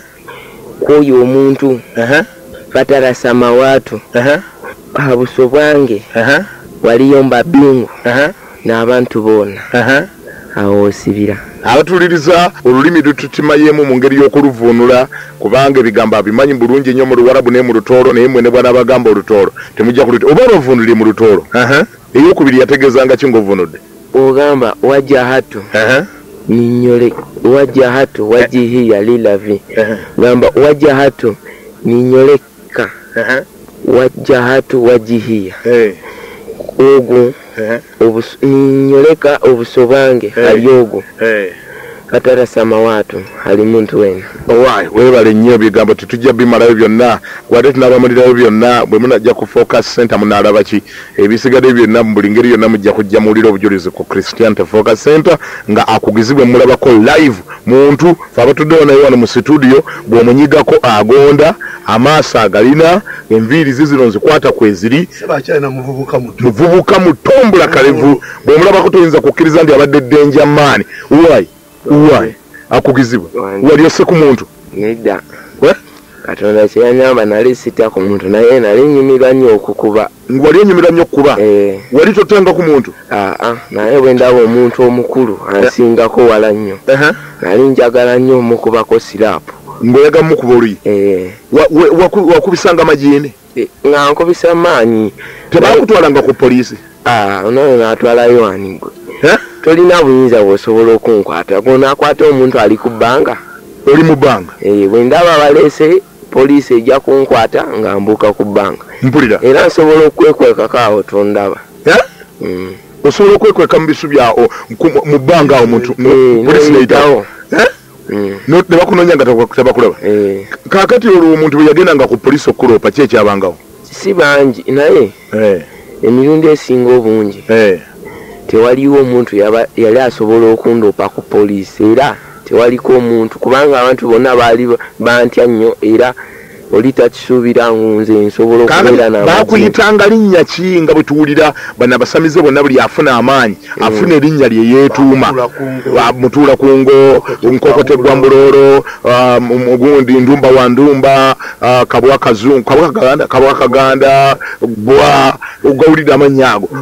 kwoyo omuntu fatarasama watu abuso bwange waliyomba bingu n'abantu boona awo osibira abatuliriza olulimi lututimayemu mu ngeri y'okuluvuunula kubanga ebigambo abimanyi bulungi ennyo mu Luwarabu naye mu Lutoolo naye mwene bwana bagamba Olutoolo temujja kulita oba bavuunulire mu Lutoolo eyokubiri yategeezanga ki ng'ovuunudde ogamba wajahatu ninyole wajahatu wajihiya lilavi gamba wajahatu ninyoleka wajahatu wajihiya ogwo ninyoleka obuso bwange ali ogwo Katara samawatu ali muntu wena. Owai webale nnyo bigambo tetujja bimalayo byonna wadde tunabamulirayo byonna bwe munajja ku focus center munaalaba ki ebisigadde byonna mu buli ngeri yonna mujja kujja muwulira obujulizi ku Christianity Focus Center nga akugizibwe mulabako live muntu fe abatuddewo naye wano mu studio bw'omunyigako agonda amaaso agalina enviiri zizino nzikwata kweziri muvubuka mutombula kalevu bw'omulabako toyinza kukkiriza nti abadde ddenja maani uwai uwai akugizibwa wali ose ku muntu nedda Katonda kyeyanyamba nali sita ku muntu naye nali nyumirwa nnyo okukuba. Wali nyumirwa nnyo okukuba? Eh. Wali totenga ku muntu? Ah ah, naye bwe ndaba omuntu omukulu ansingako wala nnyo. Eh. Nali njagala nnyo omukubako sirapu. Ngoyaga mukuba oli? Eh. Wakubisanga majini? Nga nkubisa maanyi. Tebakutwalanga ku poliisi? Ah, onayo n'atwalayo ani gwe. Eh? Tolina buyinza bw'osobola okunkwata. Gonaakwata omuntu ali ku bbanga. Oli mu bbanga? Eh, bwe ndaba baleese poliisi ejja kunkwata nga mbuuka ku bbanga. Mpulira? Era nsobola okwekwekako awo tondaba. Eh? Mm. Osobola okwekweka mu bisu byawo mu bbanga awo muntu poliisi n'eyitawo. Eh? Mm. No nebakunoonya nga tabakulaba. Eh. Kaakati olwo omuntu bwe yagendanga ku poliisi okukuloopa ki ekyabangawo? Si bangi naye eh. Emirundi esinga obungi eh. Tewaliwo omuntu yali asobola okundoopa ku poliisi era tewaliko omuntu kubanga abantu bonna baali bantya nnyo era oli takisuubira nze nsobola okubeera n'amagye. Bakuyitanga linnya ki nga bwe tuwulira bano abasamize bonna buli afuna amaanyi afuna erinnya lye yeetuuma mutuula ku ngo nkokotegwa mbulooro ogundi ndumba wa ndumba kabwa kazungu kabwa kaganda bwa ugawulira amannya ago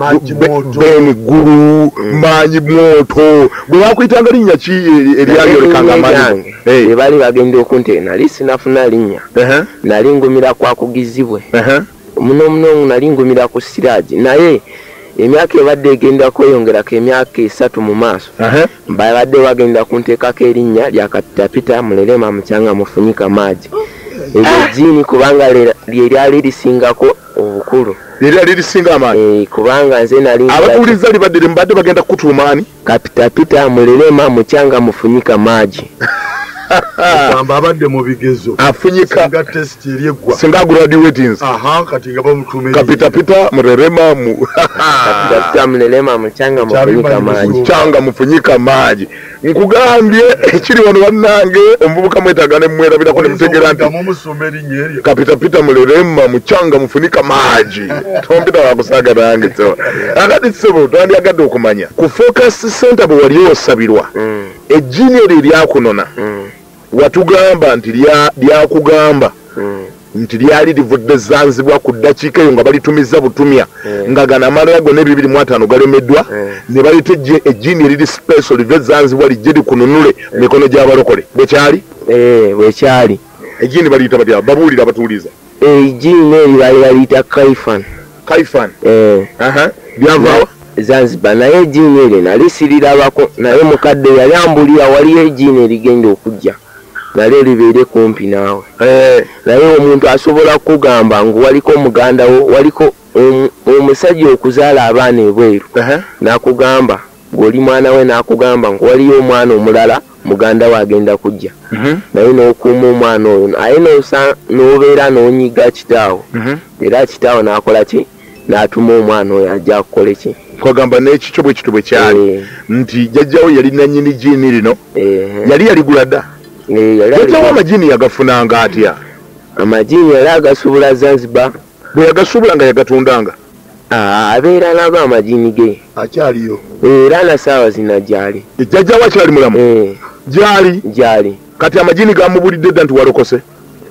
beni gulu maanyi mwoto bwe bakuyitanga linnya ki eryayolekanga amaanyi bwe baali bagenda okunteena nali sinafuna linnya nali ngumira kwa kugizibwe muno muno nali ngumira ku siraji naye emyaka ebadde egenda kweyongerako emyaka esatu mu maaso babadde bagenda kunteekako erinnya lya Kapitapita Mulelema Mukyanga Mufunyika Maaji eryo jjiini kubanga lye lyali lisingako obukulu lyali lisinga amaanyi kubanga nze nali abatuuliza libadde mbadde bagenda kutuumaani Kapitapita Mulelema Mukyanga Mufunyika Maaji Kwamba abadde mu bigezo afunyika nga test eryegwa singa graduates aha kati nga bamutume Kapitapita Mulelema mu Kapitapita Mulelema Mukyanga Mufunyika Maaji Mukyanga Mufunyika Maaji nkugambye ekiri wano bannange omuvubuka mwetagane mwerabira ko nemutegera nti Kapitapita Mulelema Mukyanga Mufunyika Maaji tompita wakusaga nange so akati sebo twandyagadde okumanya ku Focus Center bwe wali osabirwa ejjini eryo lyakunona watugamba nti lyakugamba nti lyali livudde Zanzibar ku ddakiika eyo nga balitumiza butumya nga gana amalala gonna ebibiri mu ataano galemeddwa ne balita ejjini eriri special live Zanzibar lijje likununule mu mikono gy'abalokole bwekyali bwekyali ejjini baliyita batya babuulira abatuuliza ejjini eri bali baliyita Kaifan Kaifan lyavaawa Zanzibar naye ejjini eryo nali sirirabako naye mukadde yali ambulira waliyo ejjini erigenda okujja nali libeere kumpi naawe naye omuntu asobola kugamba ngu waliko omuganda wo waliko omusajja okuzaala abaana ebweru n'akugamba ng'oli mwana we n'akugamba ngu waliyo omwana omulala muganda we agenda kujja naye n'okuuma omwana oyo naye n'obeera n'onyiga kitaawo era kitaawo n'akola ki n'atuma omwana oyo ajja akukole ki kwagamba n'ekikyo bwe kito bwe kyali nti jjajjawo yali nannyini jjiini lino yali yaligula dda jjajjawo amajjiini yagafunanga atya amajjiini yali agasuubula Zanzibar bwe yagasuubula nga yagatundanga abeera nago amajjiini ge akyaliyo era na saawa zina gyali jjajjawo akyali mulamu gyali gyali kati amajjiini gamubulidde dda nti walokose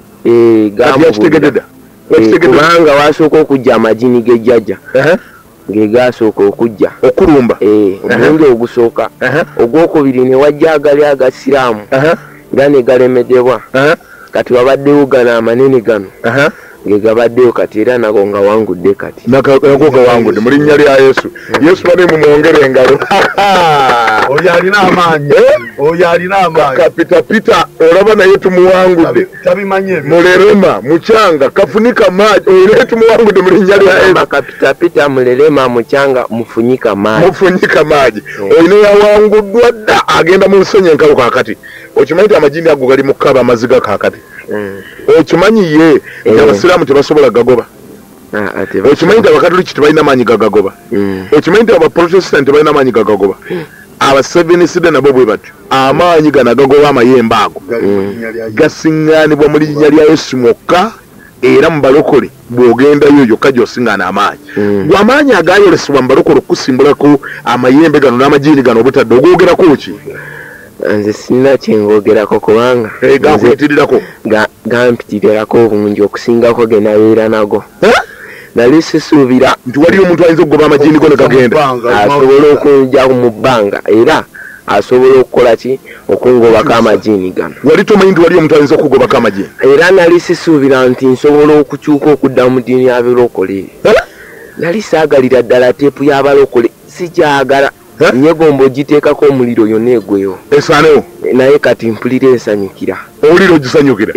kati yakitegedde dda kubanga wasooka okujja amajjiini ge jjajja gegasooka okujja okulumba omulundi ogusooka ogwokubiri ne wajja agali agasiraamu nga ne galemedebwa kati wabaddewo gano amanene gano gegabaddeyo kati era nago nga wangudde kati nago gawangudde mu linnya lya Yesu. Yesu bane mumwongere engalo. Oyo alina amaanyi. Oyo alina amaanyi. Kapita pita olaba naye tumuwangudde. Tabimanye ebyo. Mulerema muchanga kafunika maji oyo tumuwangudde mu linnya lya Yesu. Kapita pita mulerema muchanga mufunyika maji. Mufunyika maji. Oyo yawanguddwa dda agenda mu nsonyi enkalo kakati. Okimanyi amajini ago gali mu kkaba amaziga kakati. Okimanyi ye abasiraamu tebasobola gagoba. Okimanyi abakatoliki tebalina maanyi gagagoba. Okimanyi abaprotestant tebalina maanyi gagagoba. Aba Seventh Day nabo bwe batyo amaanyi gana gagoba amayembe ago gasingaanibwa mu linnya lya Yesu mwokka era mu balokole bw'ogendayo yokka gy'osingaana amaanyi. Amaanyi agayolesebwa mu balokole okusimbulako amayembe gano n'amajiini gano obutadde ogwogerako ki? Nze sina kyengogerako kubanga gankuyitirirako gampitirirako obungi okusingako ge nabeera nago. Nali sisuubira nti waliyo omuntu ayinza okugoba amajiini go ne gagenda asobola okunjja mu bbanga era asobola okukola ki okungobako amajiini gano. Wali tomanyi nti waliyo omuntu ayinza okugobako amajiini? Era nali sisuubira nti nsobola okukyuka okudda mu ddiini y'abalokole. Nali saagalira ddala teepu y'abalokole sikyagala. Nyegombo ogiteekako omuliro yonna egweyo esaanewo naye kati mpulira ensanyukira. Owulira ogisanyukira?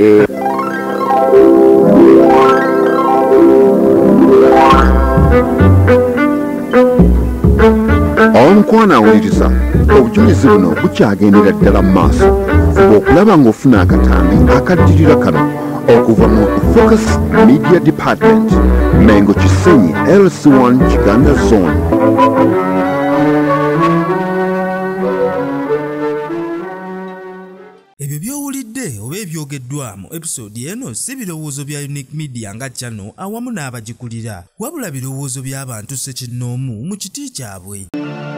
Omukwana awuliriza obujulizi buno bukyagendera ddala mu maaso bw'okulaba ng'ofuna akatambi akaddirira kano okuva mu Focus Media Department Mengo Kisenyi L C one Kiganda Zone. Ebyo by'owulidde oba ebyogeddwa mu episode eno si birowoozo bya Unique Media nga channel awamu n'abagikulira wabula birowoozo by'abantu ssekinnoomu mu kiti kyabwe.